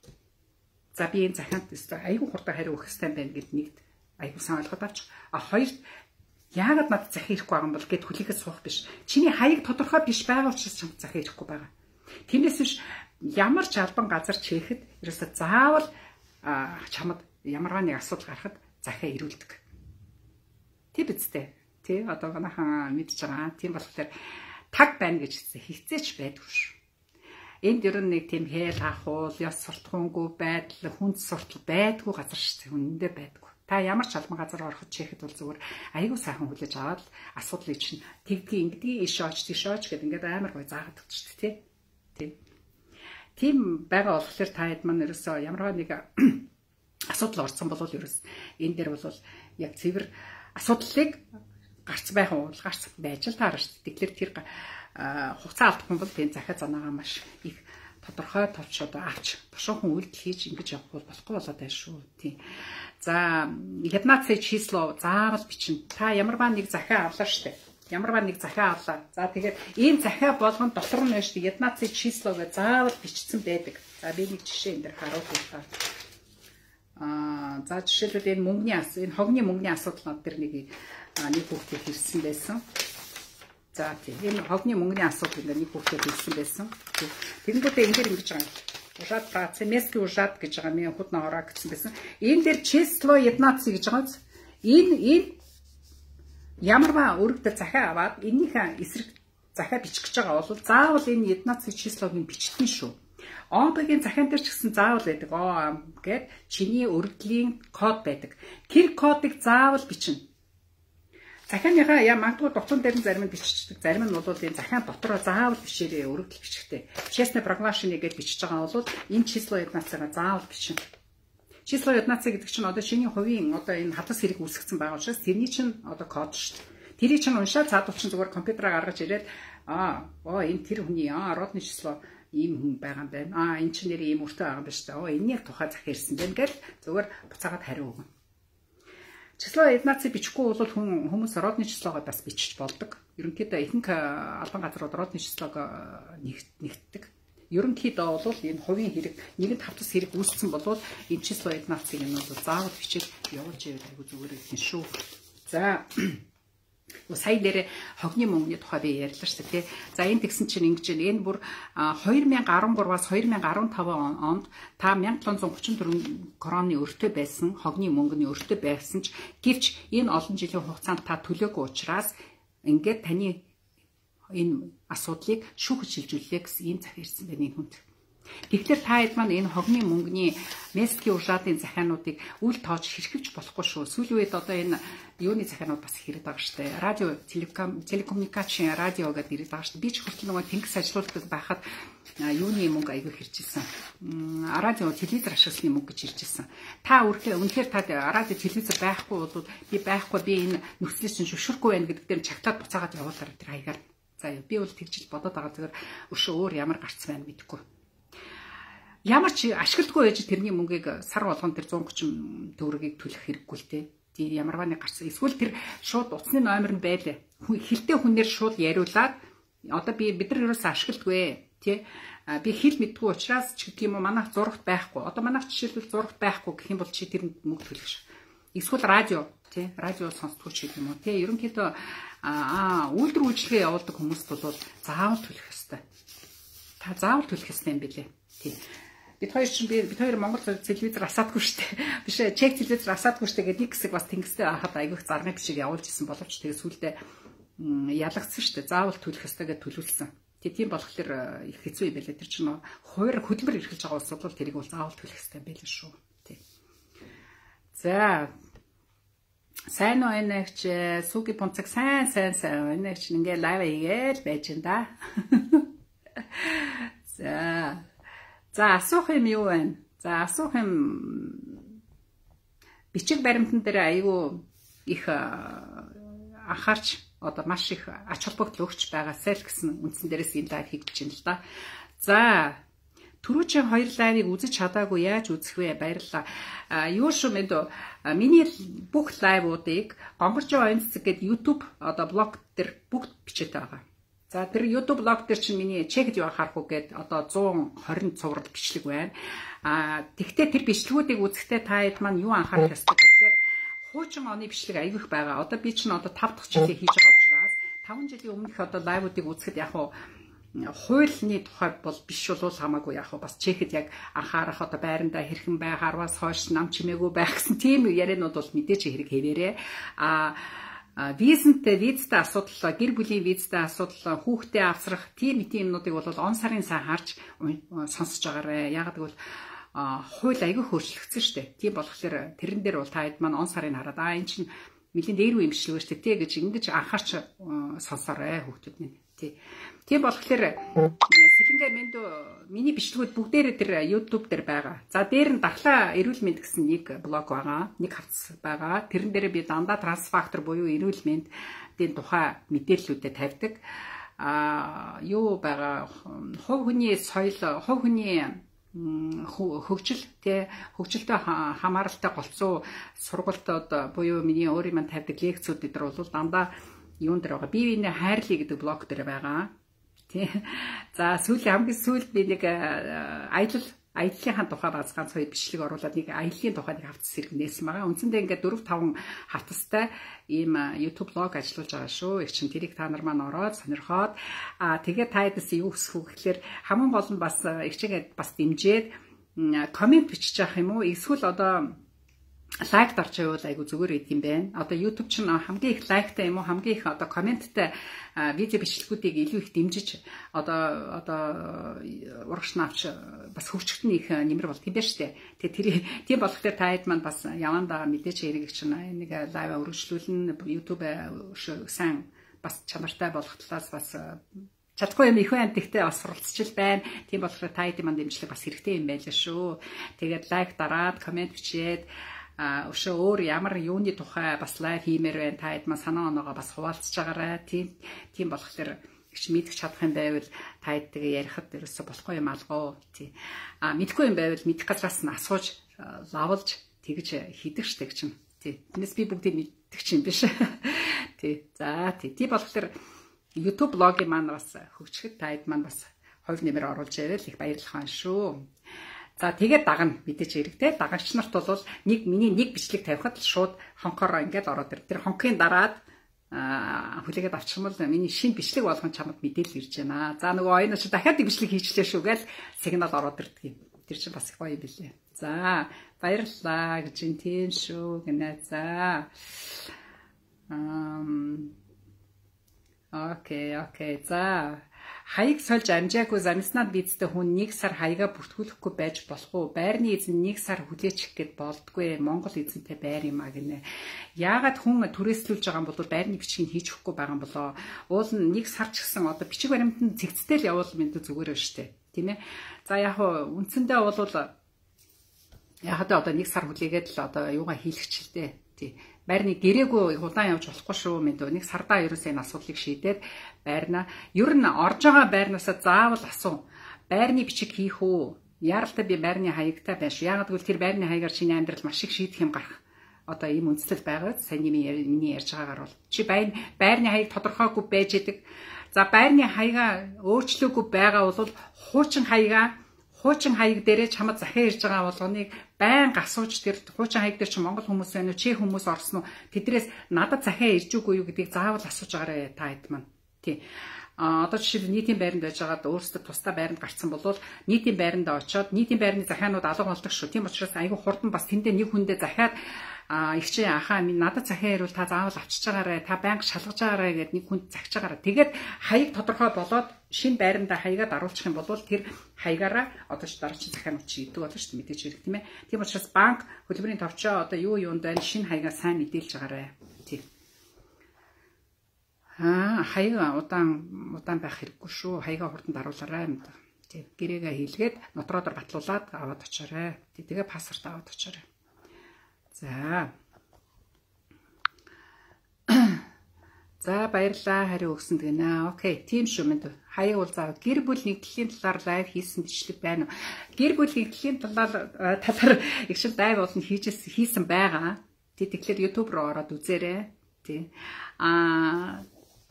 За би энэ захианд айгүй хурдан хариу өгөх хэрэгтэй байна гэд нэгд айгүй сайн ойлгоод авч. А хоёрт яагаад надад захиа ирэхгүй байгаа юм бол гэд хүлээхэд суух биш. Чиний хаяг тодорхой биш байгаа учраас чамд захиа ирэхгүй байгаа. Тиймээс биш ямар ч албан газар чийхэд ерөөсө заавал чамд ямарваа нэг асуудал гарахад захиа ирүүлдэг. Тэг бидтэй. Тэ одоо манайхан мэдж байгаа. Тийм болохоор таг байна гэж хэгцээч байдгүй шүү. Энд ер нь нэг тийм хээл ахуул, ёс суртахуунгүй байдал, хүнд суртал байдгүй газар шүү дээ. Үнэндээ байдгүй. Та ямар ч албан газар ороход чийхэд бол зүгээр аягүй сайхан хүлээж аваад асуудлыг чинь тэгдгийг ингэдгийг иш оч тийш оч гэдэг ингээд амар гой заагаад өгч дээ. Тэ. Тийм байгаа болохоор та хэд маань ерөөсөө ямарваа нэг асуудал орсон бол ерөөс энэ дээр бол яг цэвэр асуудлыг гарц байх уу гарц байж л таарна шүү дээ. Тэгэхээр тэр хугацаа алдах юм бол энэ захиа занаагаа маш их тодорхой товч одоо авч бушуухан үйлдэл хийж ингэж явах бол болохгүй болоод байна шүү. Тийм. За пятнадцать число заавал бичнэ. Та ямарваа нэг захиа авлаа шүү дээ. Ямарваа нэг захиа авлаа. За тэгээд энэ захиа болгоно дотор нь байна шүү дээ. пятнадцать число гэж заавал бичсэн байдаг. За би нэг жишээ энэ дээр харуулъя. Аа за жишээлбэл энэ мөнгөний ас энэ хогны мөнгөний асуудал над дээр нэг нэг хүүхдээ хэлсэн байсан. За тийм энэ хогны мөнгөний асуудал ингээд нэг хүүхдээ хэлсэн байсан. Тэгэнгүүтээ энэ дээр ингэж байгаа. Ужаад прац мески ужаад гэж байгаа миний худна ороо гэсэн байсан. Энэ дээр число пятнадцать гэж байгаа. Энэ энэ ямарваа өргөдө захиа аваад энийхээ эсрэг захиа бичих гэж байгаа бол заавал энэ пятнадцать числог нь бичтэн шүү. ОБ-гийн захиан дээр ч гэсэн заавал байдаг. Оо гэд чиний өргөдлийн код байдаг. Тэр кодыг заавал бичнэ. Захианыхаа яа магадгүй дутан дээр нь зарим нь биччихдэг. Зарим нь бол энэ захиан дотроо заавал бишээрээ өргөдөл бичихтэй. Честный проглашение гэж бичиж байгаа бол энэ число пятнадцать-аа заавал бичнэ. Число пятнадцать гэдэг чинь одоо шиний хувийн одоо энэ хатас хэрэг үүсгэсэн байгаа учраас тэрний чинь одоо код шүү дээ. Тэрийг чинь уншаад цаадуул чинь зүгээр компьютераа гаргаж ирээд аа оо энэ тэр хүний аа родны число ийм хүн байгаа юм байна. Аа энэ чинь нэр ийм өртөө байгаа юм байна шүү дээ. Оо энэний тухай захиа ирсэн байна гэж зүгээр буцаагаад хариу өгнө. Число пятнадцать бичихгүй бол хүн хүмүүс родны числогоо бас бичиж болдог. Ерөнхийдөө ихэнх албан газрууд родны числог нэгтдэг. Ерөнхийдөө бол энэ хувийн хэрэг нэгэнт хавтас хэрэг үүссэн бол энэ число пятнадцать юм бол заавал бичиж явуулж ивэл айгу зүгээр юм шүү. За сая дээр хогны мөнгөний тухай би ярьлаа шүү дээ. За энэ тэгсэн чинь ингэж байна. Энэ бүр two thousand thirteen-аас two thousand fifteen онд та seven thousand seven hundred thirty-four кроны өртөө байсан, хогны мөнгөний өртөө байсан ч гэвч энэ олон жилийн хугацаанд та төлөөгүй учраас ингээд таны энэ асуудлыг шүүхэж шилжүүлээ гэсэн ийм захиа ирсэн байна энэ хүнд. Тэгэхээр та хэд маань энэ хогны мөнгөний мески ужаадын захиануудыг үл тоож хэрхэж болохгүй шүү. Сүүлийн үед одоо энэ юуны захианууд бас хэрэгд байгаа шүү дээ. Радио, телеком, телекоммуникацийн радио гэдэг ирээд байгаа шүү дээ. Би ч хүртэл нөгөө тэнгис ажилуулдаг байхад юуны мөнгө аягүй хэржсэн. Радио, телевизор ашигласны мөнгө гэж иржсэн. Та үргэлээ үнэхээр та радио, телевизор байхгүй бол би байхгүй би энэ нөхцөлийг чинь зөвшөөрөхгүй байна гэдэг дээр чагтаад буцаагаад явуулаарай тэр хаягаар. За би бол тэгжил бодоод байгаа зүгээр өшөө өөр ямар гарц байна мэдэхгүй. Ямар ч ашигладгүй байж тэрний мөнгийг сар болгон тэр one thirty төгрөгийг төлөх хэрэггүй л дээ. Тэр ямарваа нэг гарсан. Эсвэл тэр шууд утасны номер нь байлаа. Хилтэй хүнээр шууд яриулаад одоо би бид нар юусэн ашигладгүй тий. Би хэл мэдгүй учраас ч гэдэг юм уу манайх зурагт байхгүй. Одоо манайх жишээлбэл зурагт байхгүй гэх юм бол чи тэрэнд мөнгө төлөх ш. Эсвэл радио тий. Радио сонсдгоо ч гэдэг юм уу тий. Ерөнхийдөө аа үйлдвэр үйлчлэгээ явуулдаг хүмүүст бол заавал төлөх ёстой. Та заавал төлөх ёстой юм билээ. Тий. бид хоёр чинь бид хоёр Монгол телевизээр асаадгүй шүү дээ. Биш ээ, чек телевизээр асаадгүй шүү дээ гэдэг нэг хэсэг бас тэнгистэй хахад айгүйх заргын бичиг явуулж исэн боловч тэгээ сүүлдээ ялагдсан шүү дээ. Заавал төлөх ёстой гэж төлөвлөсөн. Тэг тийм болохоор их хэцүү юм байлаа. Тэр чинь хуваар хөдөлмөр эрхэлж байгаа улсууд бол тэрийг бол заавал төлөх ёстой байлаа шүү. Тий. За сайн уу энэгч Сүги Понцаг сайн сайн сайн энэгч ингээ лайв хийгээл байж ин да. За. За асуух юм юу вэ? За асуух юм бичиг баримтан дээр айгүй их анхаарч одоо маш их ач холбогдол өгч байгаасай л гэсэн үндсэн дээрээс энэ лайв хийж байна л да. За түрүүчийн хоёр лайвыг үзэж чадаагүй яаж үзэх вэ? Баярлалаа. Юу шүү мэд миний бүх лайвуудыг Гонгоржоо ойн цэцэг гэдэг YouTube одоо блог дээр бүгд бичээд байгаа. За тэр YouTube блог дээр чинь миний чекд юу харахгүй гээд одоо зуун хорин цуврал бичлэг байна. А тэгтээ тэр бичлэгүүдийг үзэхдээ та хэд маань юу анхаарах ёстой гэхээр хуучин оны бичлэг аявих байгаа. Одоо би чинь одоо тав дахь жилээ хийж байгаа учраас таван жилийн өмнөх одоо лайвуудыг үзэхэд яг хуу хуулины тухай бол биш бол хамаагүй яг бас чехэд яг анхаарах одоо байрандаа хэрхэн байх, харваас хойш нам чимээгүй байх гэсэн тийм яриануд бол мэдээж хэрэг хэвээрээ. А визэнтэй визтэй асуудал, гэр бүлийн визтэй асуудал, хүүхдээ авсрах тийм тийм юмнуудыг бол он сарын сайн харж сонсож байгаарэ. Яг гэвэл хууль аягүй хөрчлөгдсөн шүү дээ. Тийм болохоор тэрэн дээр бол та хэд маань он сарын хараад аа эн чинь нэлийн дээр үе имшлэг шүү дээ гэж ингэж анхаарч сонсоорой хүүхдүүд минь. Тий. Тийм болохоор Сэлэнгэ мэнд миний бичлэгүүд бүгдээрээ тэр YouTube дээр байгаа. За дээр нь Дархлаа эрүүл мэнд гэсэн нэг блог байгаа. Нэг хавц байгаа. Тэрэн дээр би дандаа трансфактор буюу эрүүл мэндийн тухай мэдээллүүдэд тавьдаг. А юу байгаа хувь хүний соёл, хувь хүний хөгжил тий хөгжилтэй хамааралтай голцоо сургалтад буюу миний өөрийн мань тавьдаг лекцүүд дээр бол дандаа юун дээр байгаа. Бие биенээ хайрлая гэдэг блог дээр байгаа. Тий. За сүүлийн хамгийн сүүлд би нэг аялал аяллахын тухай бас ганц хоёр бичлэг оруулаад нэг аяллахын тухай нэг хавцас хэрэг нээсэн байгаа. Үндсэндээ ингээд дөрвөн таван хавцастай ийм YouTube блог ажиллуулж байгаа шүү. Их чин тэрийг та нар маань ороод сонирхоод аа тэгээ та дэс юу хүсэх вэ гэхээр хамгийн гол нь бас их чигээ бас дэмжиж комент бичиж яах юм уу? Эсвэл одоо лайк дарж явуул айгу зүгээр байт юм байна. Одоо YouTube ч хамгийн их лайктай юм уу, хамгийн их одоо комменттай видео бичлэгүүдийг илүү их дэмжиж одоо одоо урагш навч бас хөгжөлтний их нэмэр бол тийм байна шүү дээ. Тэгээ тэр тийм болохоор та хэд маань бас явандаа мэдээч хэрэг чинь нэг лайв өргөжлүүлэн YouTube сайн бас чанартай болох талаас бас чадахгүй юм их байна гэхдээ бас суралцчил байна. Тийм болохоор та хэд маань дэмжлэг бас хэрэгтэй юм байлаа шүү. Тэгээд лайк дараад коммент бичээд а өшөө өөр ямар юуны тухай бас лайв хиймээр байна. Та хэд маань санаа оноогоо бас хуваалцж байгаарай. Тийм тийм болохоор их мэдэх чадах юм байвал та хэдтэйгээ ярихад ерөөсө болохгүй юм алгоо. Тий. А мэдхгүй юм байвал мэдэх газраас нь асууж лавлж тэгж хийдэг штэ гэж юм. Тий. Тэрнээс би бүгдийг мэддэг чинь биш. Тий. За тий. Тий болохоор YouTube блогийн маань бас хөгжихэд та хэд маань бас хувь нэмэр оруулж ирэл их баярлах байна шүү. За тэгээд дагна мэдээж хэрэгтэй. Дагагч нарт бол нэг миний нэг бичлэг тавихад л шууд хонкоор ингээд ороод ир. Тэр хонкын дараад хүлээгээд авчих юм бол миний шинэ бичлэг болгон чамд мэдээлэл ирж байна. За нөгөө оюуч дахиад нэг бичлэг хийчлээ шүү гээл сигнал ороод ирдэг юм. Тэр чинь бас их гоё юм билээ. За баярлалаа гэж юм тийм шүү гинэ. За ам окей окей за хаяг сольж амжаагүй замснаад бидтэй хүн нэг сар хаягаа бүртгүүлэхгүй байж болох уу? Байрны эзэн нэг сар хүлээчих гээд болдгүй. Монгол эзэнтэй байр юм а гинэ. Яагаад хүн түрээслүүлж байгаа юм бол байрны бичгийг хийж өгөхгүй байгаа юм болоо? Уул нь нэг сар ч гэсэн одоо бичиг баримтанд цэгцтэй л явуул мэд зүгээр байна штэ. Тийм ээ. За яг хуу үндсэндээ бол яг одоо нэг сар хүлээгээд л одоо юугаа хийлгчлээ. Тий. Байрны гэрээгүй удаан явж болохгүй шүү мэдөө. Нэг сардаа ерөөсөө энэ асуудлыг шийдээд байрнаа ер нь орж байгаа байрнаасаа заавал асуу. Байрны бичиг хийх үү? Яаралтай би байрны хаягтай байш. Яагаад гэвэл тэр байрны хаягаар чиний амьдрал маш их шийдэх юм гарах. Одоо ийм үндэслэл байгаа. Сайн миний ярьж байгаагаар бол чи байрны хаяг тодорхойгүй байж идэг. За байрны хаягаа өөрчлөөгүй байгаа бол хуучин хаягаа хуучин хаяг дээрээ чамд захиа ирж байгаа болгоныг байнга асууж тэр хуучин хаяг дээр чи монгол хүмүүс байна уу, чи хүмүүс орсон уу? Тэдрээс надад захиа ирж үгүй юу гэдгийг заавал асууж байгаарэ та хэд маань. Тий. одоо жишээл нийтийн байранд байж байгаад өөрсдөө тусдаа байранд гарцсан бол нийтийн байранд очиод нийтийн байрны захианууд алга болдог шүү. Тийм учраас айгүй хурдан бас тэндээ нэг хүндээ захиад их чи ахаа минь надад захиа ирвэл та заавал авчиж байгаарэ, та байнга шалгаж байгаарэ гэд нэг хүнд захиж байгаарэ. Тэгээд хаяг тодорхой болоод шинэ байрандаа хаягаад оруулах юм бол тэр хаягаараа одоо ч дараагийн захианууд чи идэг болно шүү дээ, мэдээж хэрэг тийм ээ. Тийм учраас банк хөтөлбөрийн товчоо одоо юу юунд байна шинэ хаягаа сайн мэдээлж байгаарэ. Тийм. Аа, хаяга удаан удаан байх хэрэггүй шүү. Хаяга хурдан даруулаарай юм да. Тийм. Гэрээгээ хийлгээд нотродор батлуулаад аваад очоорой. Тэгээ пассворд аваад очоорой. За. За баярлалаа хариу өгсөнд гинэ. Окей, тийм шүү мэд. Хаяг бол заа гэр бүл нэгдлийн талаар лайв хийсэн бичлэг байна уу? Гэр бүл нэгдлийн талаар талаар их шиг лайв болно хийж хийсэн байгаа. Тэгэхээр YouTube руу ороод үзээрэй. Тий. Аа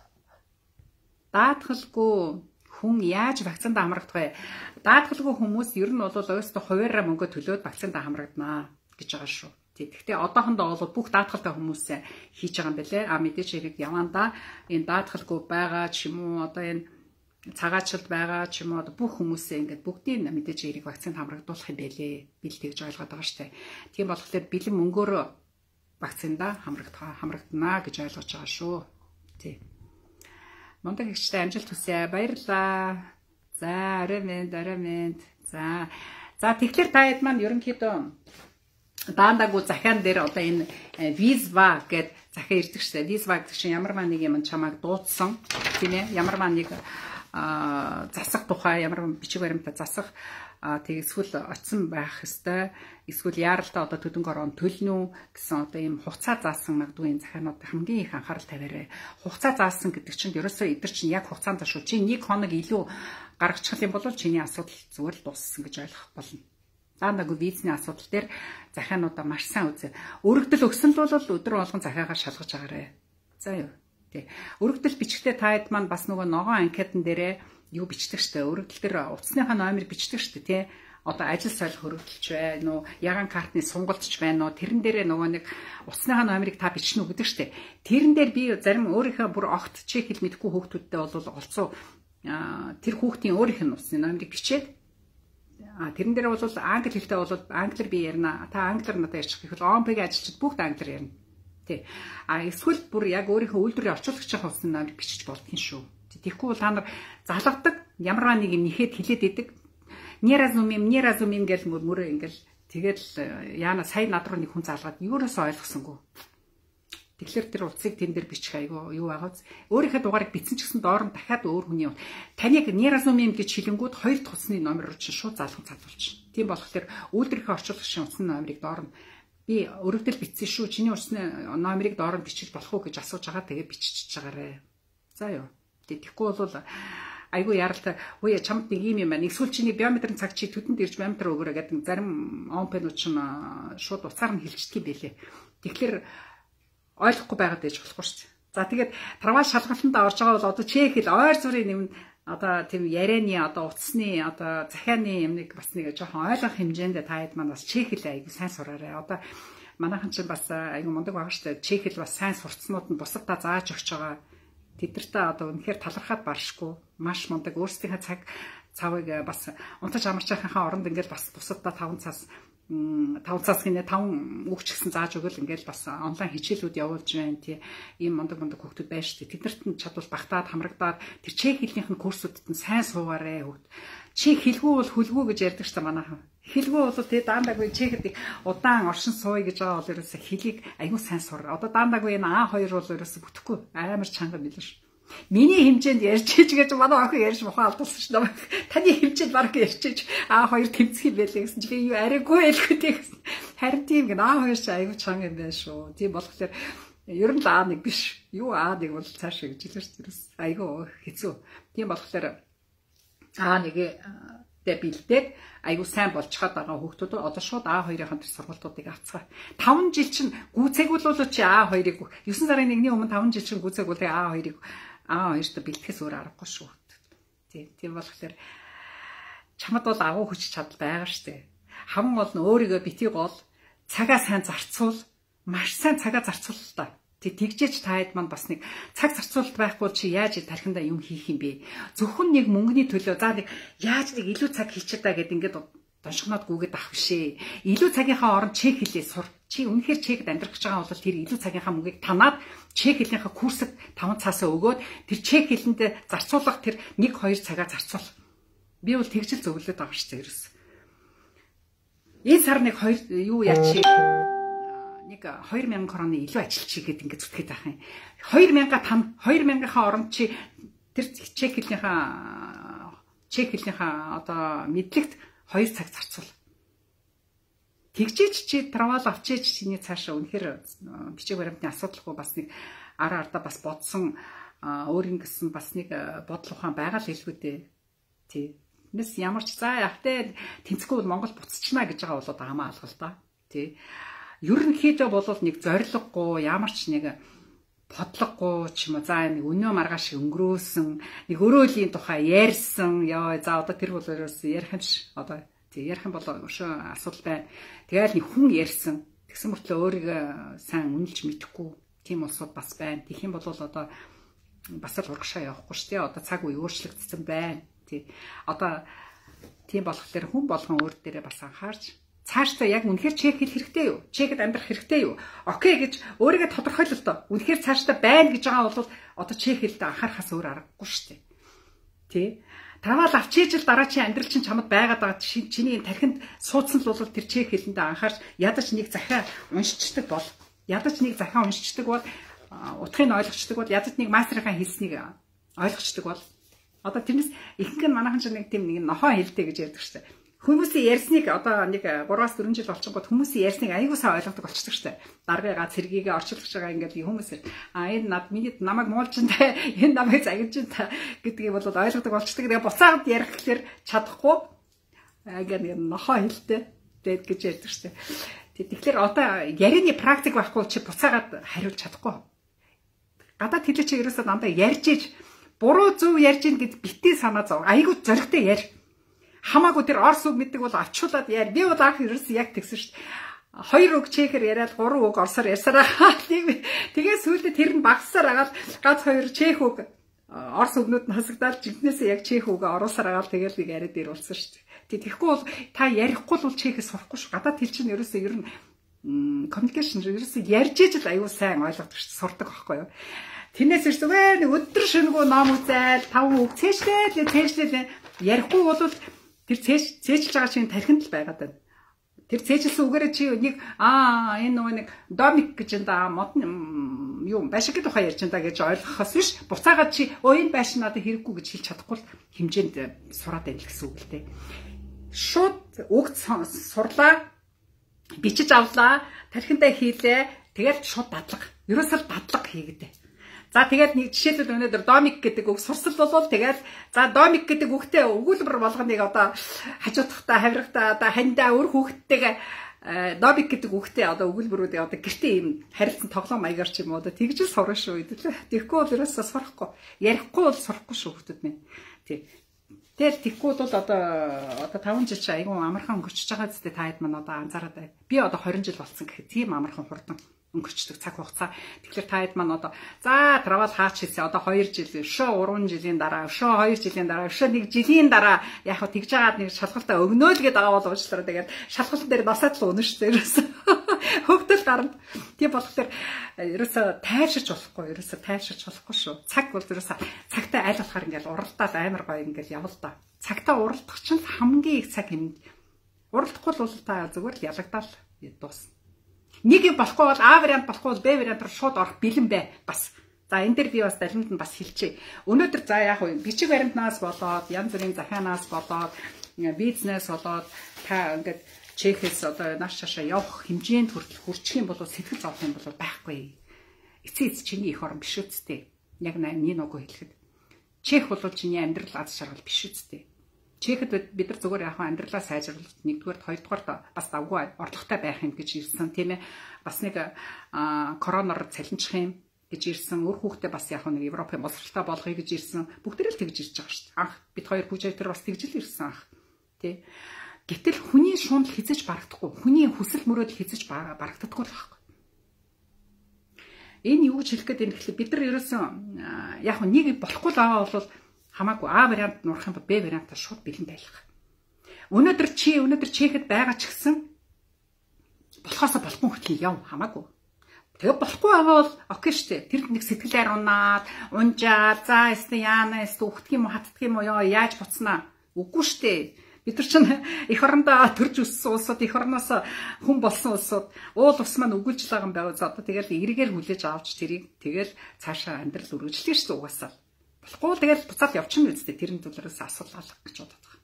даатгалгүй хүн яаж вакцинд хамрагдах вэ? Даатгалгүй хүмүүс ер нь бол өөрсдөө хуваараа мөнгө төлөөд вакцинд хамрагдана гэж байгаа шүү. Тэгэхдээ одоохондоо бол бүх даатгалтай хүмүүс хийж байгаа юм байна лээ. А мэдээж хэрэг яванда энэ даатгалгүй байгаа ч юм уу одоо энэ цагаачилд байгаа ч юм уу бүх хүмүүсээ ингээд бүгдийг мэдээж хэрэг вакцинд хамрагдуулах юм байлээ. Би л тэгж ойлгоод байгаа шүү дээ. Тийм болохоор бэлэн мөнгөөр вакцинда хамрагдах хамрагдана гэж ойлгож байгаа шүү. Тий. Мондөг ихтэй амжилт хүсье. Баярлалаа. За, орой минь, орой минь. За. За, тэгэхээр та хэд маань ерөнхийдөө даандаагүй захиан дээр одоо энэ Визва гэд захиа ирдэг шээ. Визва гэдэг чинь ямар маань нэг юм чамайг дуудсан тийм ээ. Ямар маань нэг засах тухай, ямар бичиг баримтаа засах тэг эсвэл очсон байх хэвээр эсвэл яаралтай одоо төдөнгө орон төлнө гэсэн одоо ийм хугацаа заасан магадгүй энэ захианууд хамгийн их анхаарал тавиарай. Хугацаа заасан гэдэг чинь ерөөсөө эдгэр чинь яг хугацаанд шүү. Чи нэг хоног илүү гаргачих юм бол чиний асуудал зүгээр л дууссан гэж ойлгох болно. Даанаагүй визний асуудал дээр захиануудаа маш сайн үзээ. Өргөдөл өгсөн л бол өдөр болгон захиагаар шалгаж агаарэ. За юу. Тий. Өргөдөл бичгтээ та хэд маань бас нөгөө ногоон анкетан дээрээ юу бичдэг штэ. Өргөдөл дээр утасныхаа номерыг бичдэг штэ тий. Одоо ажил соёлох өргөдөлч бай, нөө ягаан картны сонголтч байна уу? Тэрэн дээрээ нөгөө нэг утасныхаа номерыг та бичнэ үү гэдэг штэ. Тэрэн дээр би зарим өөрийнхөө бүр огт чек хэл мэдэхгүй хүүхдүүдтэй бол олцоо тэр хүүхдийн өөрийнх нь утасны номерыг бичээд а тэрэн дээр бол англи хэлтэй бол англиар би ярина. Та англиар надад ярьчих гэвэл ОМП-гийн ажилчид бүгд англиар ярина. Тий. А эсвэл бүр яг өөрийнхөө үйлдвэрийн орчуулагчийн хувьсны номерыг бичиж болдгоо шүү. Тэгэхгүй бол та нар залгадаг ямарваа нэг юм нэхэд хилээд идэг. Неразумим, неразумим гэл мөрмөрөө ингээл тэгэл яана сая над руу нэг хүн залгаад юурээс ойлгосонгүй. Тэгэхээр тэр утсыг тэн дээр бичих айгу юу байгааз өөрийнхөө дугаарыг бичсэн ч гэсэн доор нь дахиад өөр хүний таныг неразумим гэж хэлэнгүүд хоёр дахь утасны номер руу чинь шууд заалхан цадуулчих. Тийм болохоор үйлдвэрийн орчуулагчийн утасны номерыг доор нь би өргөдөл бичсэн шүү. Чиний утасны номерыг доор нь бичиж болох уу гэж асууж байгаа. Тэгээ биччихэж байгаарэ. За юу. Тэгэхгүй бол айгу яралтай үе чамд нэг юм юм байна. Эсвэл чиний биометрийн цаг чи төдөнд ирж биометр өгөөрэй гэдэг зарим онпенууд чинь шууд уцаар нь хэлчихдэг юм байлээ. Тэгэхээр ойлгохгүй байгаад байж болохгүй шүү дээ. За тэгээд тарвал шалгалтанд орж байгаа бол одоо чек хэл ойр зүрийн юм одоо тийм ярианы одоо утасны одоо захианы юмныг бас нэг жоохон ойлгох хэмжээнд та хэд маань бас чек хэл айгу сайн сураарай. Одоо манайхан чинь бас айгу мундаг байгаа шүү дээ. Чек хэл бас сайн сурцнууд нь бусад та зааж өгч байгаа. Тэдэртээ одоо үнэхээр талархаад баршгүй маш мундаг өөрсдийнхээ цаг цавыг бас унтаж амарч байхынхаа оронд ингээл бас бусаддаа таван цаас таван цаас гинэ таван үгч гэсэн зааж өгөл ингээл бас онлайн хичээлүүд явуулж байна тий ийм мундаг мундаг хүүхдүүд байна шүү дээ. Тэднэрт нь чадвал багтаад хамрагдаад тэр чек хэлнийх нь курсуудад нь сайн суугаарэ хүүхд. Чи хэлгүй бол хүлгүй гэж ярьдаг шүү дээ манайхан. Хэлгүй бол тэгээ даандаагүй чехэд удаан оршин сууя гэж байгаа бол ерөөсө хэлийг аюу сайн сур. Одоо даандаагүй энэ А хоёр бол ерөөсө бүтэхгүй амар чанга билээ ш. Миний хэмжээнд ярьж иж гэж манай охин ярьж мохоо алдуулсан ш. Таны хэмжээнд баг ярьж иж А хоёр тэмцэх юм байлээ гэсэн чи би юу арайгүй байлгүй гэсэн. Харин тийм гэн А хоёр ч аюу чанга юм байна шүү. Тийм болохоор ер нь л А нэг биш. Юу А нэг бол цаашаа гэж хэлсэн ш. Ерөөс аюу хэцүү. Тийм болохоор А нэг тэ бэлдээд айгу сайн болчиход байгаа хүүхдүүд одоо шууд А хоёрын тэр сургалтуудыг авцгаа. таван жил чинь гүйцээгүүлүүлээ чи А хоёрыг девөн сарын нэгний өмнө таван жил чинь гүйцээгүүлээ А хоёрыг А хоёрт бэлтгэхээс өөр аргагүй шүү. Тийм тийм болохоор чамд бол агуу хүч чадал байгаа штэ. Хаман бол өөрийгөө битгий гол цагаа сайн зарцуул маш сайн цагаа зарцуул та. Тэг тэгжээч таад маань бас нэг цаг зарцуулалт байхгүй чи яаж тархиндаа юм хийх юм бэ? Зөвхөн нэг мөнгөний төлөө за нэг яаж нэг илүү цаг хийчих та гэд ингээд доншгоноод гүгээд авах бишээ. Илүү цагийнхаа оронд чек хэлээ сур. Чи үнэхээр чекд амьдрах гэж байгаа бол тэр илүү цагийнхаа мөнгийг танаад чек хэлнийхаа курсыг таван цаасаа өгөөд тэр чек хэлэндээ зарцуулах тэр нэг хоёр цагаа зарцуул. Би бол тэгжил зөвлөд байгаа шүү дээ ерөөс. Энэ сар нэг хоёр юу яач нэг хоёр мянган кроны илүү ажилчий гэд ингээд зүтгэж байх юм. хоёр мянга там хоёр мянгийнхаа оронд чи тэр чек хэлнийхаа чек хэлнийхаа одоо мэдлэгт хоёр цаг зарцуул. Тэгжээч чи травал авчиж чиний цаашаа үнэхээр бичиг баримтны асуудалгүй бас нэг ара ардаа бас бодсон өөрийн гэсэн бас нэг бодол ухаан байгаа л хэлгүй дээ. Тий. Нэс ямар ч за явтай тэнцэхгүй бол Монгол буцчихна гэж байгаа болоод аамаа алгал та. Тий. Ерөнхийдөө бол нэг зориггүй ямар ч нэг бодлогогүй ч юм уу за нэг өнөө маргааш өнгөрөөсөн нэг өрөөлийн тухай ярьсан ёо за одоо тэр бол ерөөс ярих юм ш одоо тий ярих юм бол өшөө асуудал байна. Тэгэл нэг хүн ярьсан тэгсэн мөртлөө өөрийгөө сайн үнэлж мэдэхгүй тийм улсууд бас байна. Тэгэх юм бол одоо бас л урагшаа явахгүй ш тий одоо цаг үе өөрчлөгдсөн байна. Тий одоо тийм болохоор хүн болгон өөр дээрээ бас анхаарч цаашдаа яг үнэхээр чек хийх хэрэгтэй юу? Чекэд амьдрах хэрэгтэй юу? Окей гэж өөрийгөө тодорхойлол доо. Үнэхээр цаашдаа байна гэж байгаа бол одоо чек хийлдэ анхаарахаас өөр аргагүй шүү дээ. Тэ? Таваал авчиж л дараа чи амьдрал чинь чамд байгаад байгаа чиний тархинд суудсан л бол тэр чек хийлдэндээ анхаарч ядаж нэг захиа уншичдаг бол ядаж нэг захиа уншичдаг бол утгыг нь ойлгочдаг бол ядаж нэг мастерынхаа хэлснийг ойлгочдаг бол одоо тэрнээс ихэнх нь манайхан ч нэг тийм нэг нохоо хэлдэг гэж ярьдаг шүү дээ. Хүмүүсийн ярьсныг одоо нэг гураас дөрвөн жил болчихгод хүмүүсийн ярьсныг аягүй сайн ойлгодог болчихдог шүү дээ. Даргыгаа цэргийгээ орчуулж байгаа ингээд хүмүүс а энэ над миний намайг муулж энэ энэ намайг загиж та гэдгийг бол ойлгодог болчихдог. Тэгээ буцаад ярих гэхээр чадахгүй ингээд нэг нохоо хэлтэй дээд гэж ярьдаг шүү дээ. Тэгэхээр одоо ярианы практик байхгүй чи буцаагаад хариулж чадахгүй. Гадаад хэлээ чи ерөөсөө дандаа ярьж иж буруу зөв ярьж ийн гэд битээ санаа зов. Аягүй зоригтой ярь. Хамаагүй тэр орс үг мэддэг бол авчуулаад яар. Би бол анх ерөөс яг тэгсэн шүү дээ. Хоёр үг чекер яриад гурван үг орсоор ярьсараа. Тэгээ сүүлдээ тэр нь багсаар агаад гац хоёр чех үг орс үгнүүд нь хасагдаад жинхнээсээ яг чех үгээ оруулсаар агаад тэгэл нэг яриад ирүүлсэн шүү дээ. Тэгэхгүй бол та ярихгүй бол чехээс сурахгүй шүү. Гадаад хэл чинь ерөөсөө ер нь communication ерөөсөө ярьж ижил аюу сайн ойлгодог шүү. Сурдаг байхгүй юу? Тэрнээс зүгээр нэг өдөр шөнөгөө ном үзэл тав үг цээжлээ цээжлээ ярихгүй бол тэр цээж цээжилж байгаа чинь тархинд л байгаад байна. Тэр цээжилсэн үгээрээ чи нэг аа энэ нөгөө нэг домик гэж энэ мод юу байшиг тухай ярьж энэ гэж ойлгохоос биш буцаагаад чи өө энэ байшин надад хэрэггүй гэж хэлж чадахгүй хэмжээнд сураад байл гэсэн үг л дээ. Шууд үг сурлаа бичиж авлаа тархиндаа хийлээ тэгэл шууд дадлага. Ерөөсөө дадлага хийгээд. За тэгээд нэг жишээлбэл өнөөдөр домик гэдэг үг сурсал болвол тэгээд за домик гэдэг үгтэй өгүүлбэр болгоныг одоо хажуудахтаа хавирахтаа одоо хандаа өр хүүхдтэйгээ домик гэдэг үгтэй одоо өгүүлбэрүүдээ одоо гэртээ юм харилцан тоглоом маягаар ч юм уу одоо тэгж л сурна шүү дээ. Тэгэхгүй бол ерөөсөө сурахгүй. Ярихгүй бол сурахгүй шүү хүүхдүүд минь. Тий. Тэгэл тэгхгүй бол одоо одоо таван жил чи айгүй амархан өнгөрчөж байгаа зү та хэд маань одоо анзаараад бай. Би одоо хорин жил болсон гэхэд тийм амархан хурдан өнгөрчдөг цаг хугацаа. Тэгэхээр та хэд маань одоо за травал хаач хийсэ одоо хоёр жил өшөө гурван жилийн дараа өшөө хоёр жилийн дараа өшөө нэг жилийн дараа яг хөө тэгж жагаад нэг шалгалтаа өгнөө л гээд байгаа бол уучлаарай. Тэгээд шалгалт дээр насаад л өнө шүү дээ ерөөсөө. Хөвгдөл гарна. Тийм болохоор ерөөсөө тайвширч болохгүй ерөөсөө тайвширч болохгүй шүү. Цаг бол ерөөсөө цагтаа айл болохоор ингээл уралдаал амар гоё ингээл явал да. Цагтаа уралдах чинь хамгийн их цаг юм. Уралдахгүй бол та зүгээр л ялагдаал дуусна. Нэг юм болохгүй бол А вариант болохгүй бол Б вариант руу шууд орох бэлэн бай бас. За энэ дээр би бас далимд нь бас хэлчихье. Өнөөдөр за яг уу бичиг баримтнаас болоод янз бүрийн захианаас болоод бизнес болоод та ингээд чекээс одоо нааш цаашаа явах хэмжээнд хүртэл хүрчих юм бол сэтгэл зовх юм бол байхгүй. Эцээ эц чиний их орон биш үсттэй. Яг нэг нөгөө хэлэхэд. Чех бол чиний амьдрал аз жаргал биш үсттэй. Чехэд бид нар зүгээр яг амьдралаа сайжруулалт нэгдүгээр хоёрдугаар бас давгүй орлоготой байх юм гэж ирсэн тийм ээ. Бас нэг короноор цалинчих юм гэж ирсэн. Өөр хүүхдээ бас яг нэг Европын боловсралтай болгоё гэж ирсэн. Бүгдээ л тэгж ирж байгаа шүү дээ. Анх бид хоёр хүүжээ тэр бас тэгж л ирсэн анх. Тий. Гэтэл хүний шунал хизэж барагдахгүй. Хүний хүсэл мөрөөдөл хизэж барагддаггүй л байхгүй. Энэ юу гэж хэлэх гээд энэ гэхэл бид нар ерөөсөн яг нэг болохгүй л байгаа бол хамаагүй А вариант нурах юм бол Б вариантаар шууд бэлэн байлгах. Өнөөдөр чи өнөөдөр чихэд байгаа ч гэсэн болохоосоо болохгүй хөтлөе яв хамаагүй. Тэгээ болохгүй байгаа бол окей штэ. Тэр нэг сэтгэлээр унаад, унжаа, за эсвэл яана эсвэл ухтх юм уу, хаттх юм уу яа яаж буцнаа. Үгүй штэ. Бид нар чинь эх орондоо төрж өссөн улсууд, эх орноос хүн болсон улсууд уул ус маань өгүүлж байгаа юм байгаад за одоо тэгэл эргээр хүлээж авч тэрийг тэгэл цаашаа амьдрал үргэлжлэх шүү угаасаа. Болохгүй тэгэл буцаад явчихна үстэ тэрэн төлөөс асуулах гэж бодоод байгаа.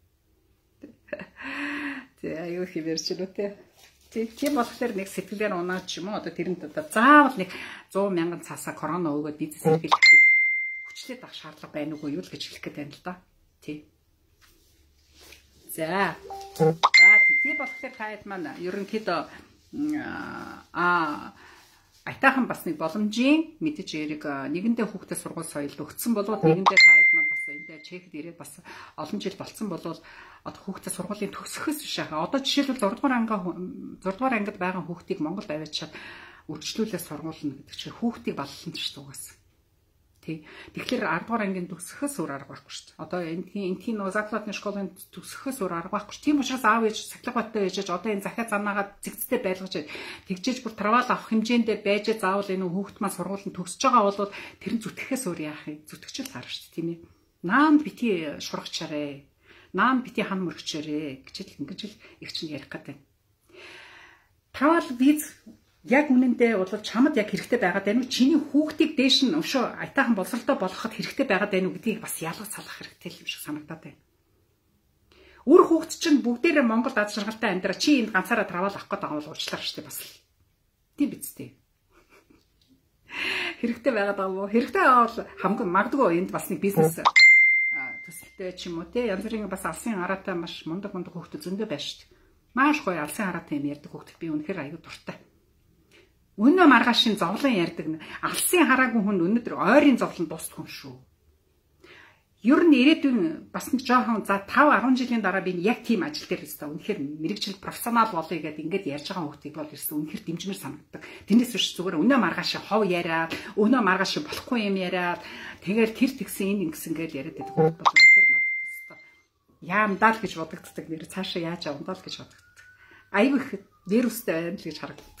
Тэ аюу хэмэрч лөө тэ. Тийм болохоор нэг сэтгэлээр унаад ч юм уу одоо тэрэнд одоо заавал нэг сто мянган цаасаа корона өгөөд бизнес эрхлэхэд хүчлээд авах шаардлага байна уугүй юу л гэж хэлэх гээд байна л да. Тий. За. За тийм болохоор таад маань ерөнхийдөө аа айтайхан бас нэг боломжийн мэдээж яриг нэгэндээ хүүхдэд сургууль соёлд өгсөн болоод нэгэндээ таад маань бас энэ дээр чекд ирээд бас олон жил болсон болоод одоо хүүхдэд сургуулийн төгсөхөөс биш аа. Одоо жишээлбэл зурдаг анги зурдаг ангид байгаа хүүхдийг Монголд аваачаад үргэлжлүүлээ сургуулна гэдэг чинь хүүхдийг баллан ч шүү угаас. Тий. Тэгэхээр ард дугаар ангийн төгсөхөөс өөр арга байхгүй шүү дээ. Одоо энэ энтхийн нөө заклатын школын төгсөхөөс өөр арга байхгүй шүү. Тийм учраас аав ээж сахилга баттай байж одоо энэ захиа занаагаа зэгцтэй байлгаж тэгжээж бүр травал авах хэмжээндээ байж заавал энэ хүүхд маань сургуулийн төгсөж байгаа бол тэр нь зүтгэхээс өөр яах юм. Зүтгэж л гарна шүү дээ тийм ээ. Наанд бити шургачаарэ. Наанд бити хан мөрөгчээрэ гэж л ингэж л их чинь ярих гэдэг. Травал виз яг үнэндээ бол чамд яг хэрэгтэй байгаад байна уу? Чиний хүүхдийг дээш нь өшөө айтайхан боловсролтой болгоход хэрэгтэй байгаад байна уу гэдгийг бас ялгаж салах хэрэгтэй юм шиг санагдаад байна. Үр хүүхд чинь бүгдээрээ Монголд аз жаргалтай амьдраа чи энд ганцаараа травал авах гэдэг бол уучлаар штэ бас л. Тийм биз дээ. Хэрэгтэй байгаад байгаа юу? Хэрэгтэй бол хамгийн магадгүй энд бас нэг бизнес төсөлтэй ч юм уу те янз бүрийн бас алсын хараатай маш мундаг мундаг хүүхдүүд зөндөө байна штэ. Маш гоё алсын хараатай юм ярьдаг хүүхдүүд би үнэхээр аюу дуртай. Өнөө маргаашийн зовлон ярьдаг. Алсын хараагүй хүн өнөөдөр ойрын зовлон дуусах юм шүү. Ер нь ирээдүйн бас нэг жоохон за five ten жилийн дараа би яг тийм ажил дээр өстой. Үнэхээр мэрэгжил профессионал болъё гэдээ ингээд ярьж байгаа хүүхдийг бол ирсэн үнэхээр дэмжмээр санагддаг. Тэрнээс биш зүгээр өнөө маргаашийн хов яриад, өнөө маргаашийн болохгүй юм яриад, тэгэл тэр тэгсэн энэ ингэсэн гэж яриад байдаг хүүхд бол үнэхээр надад өстой. Яамдаа л гэж бодогддаг. Нэр цаашаа яаж явандаа л гэж бодогддог. Аюу их вирустэй байна л гэж харагддаг.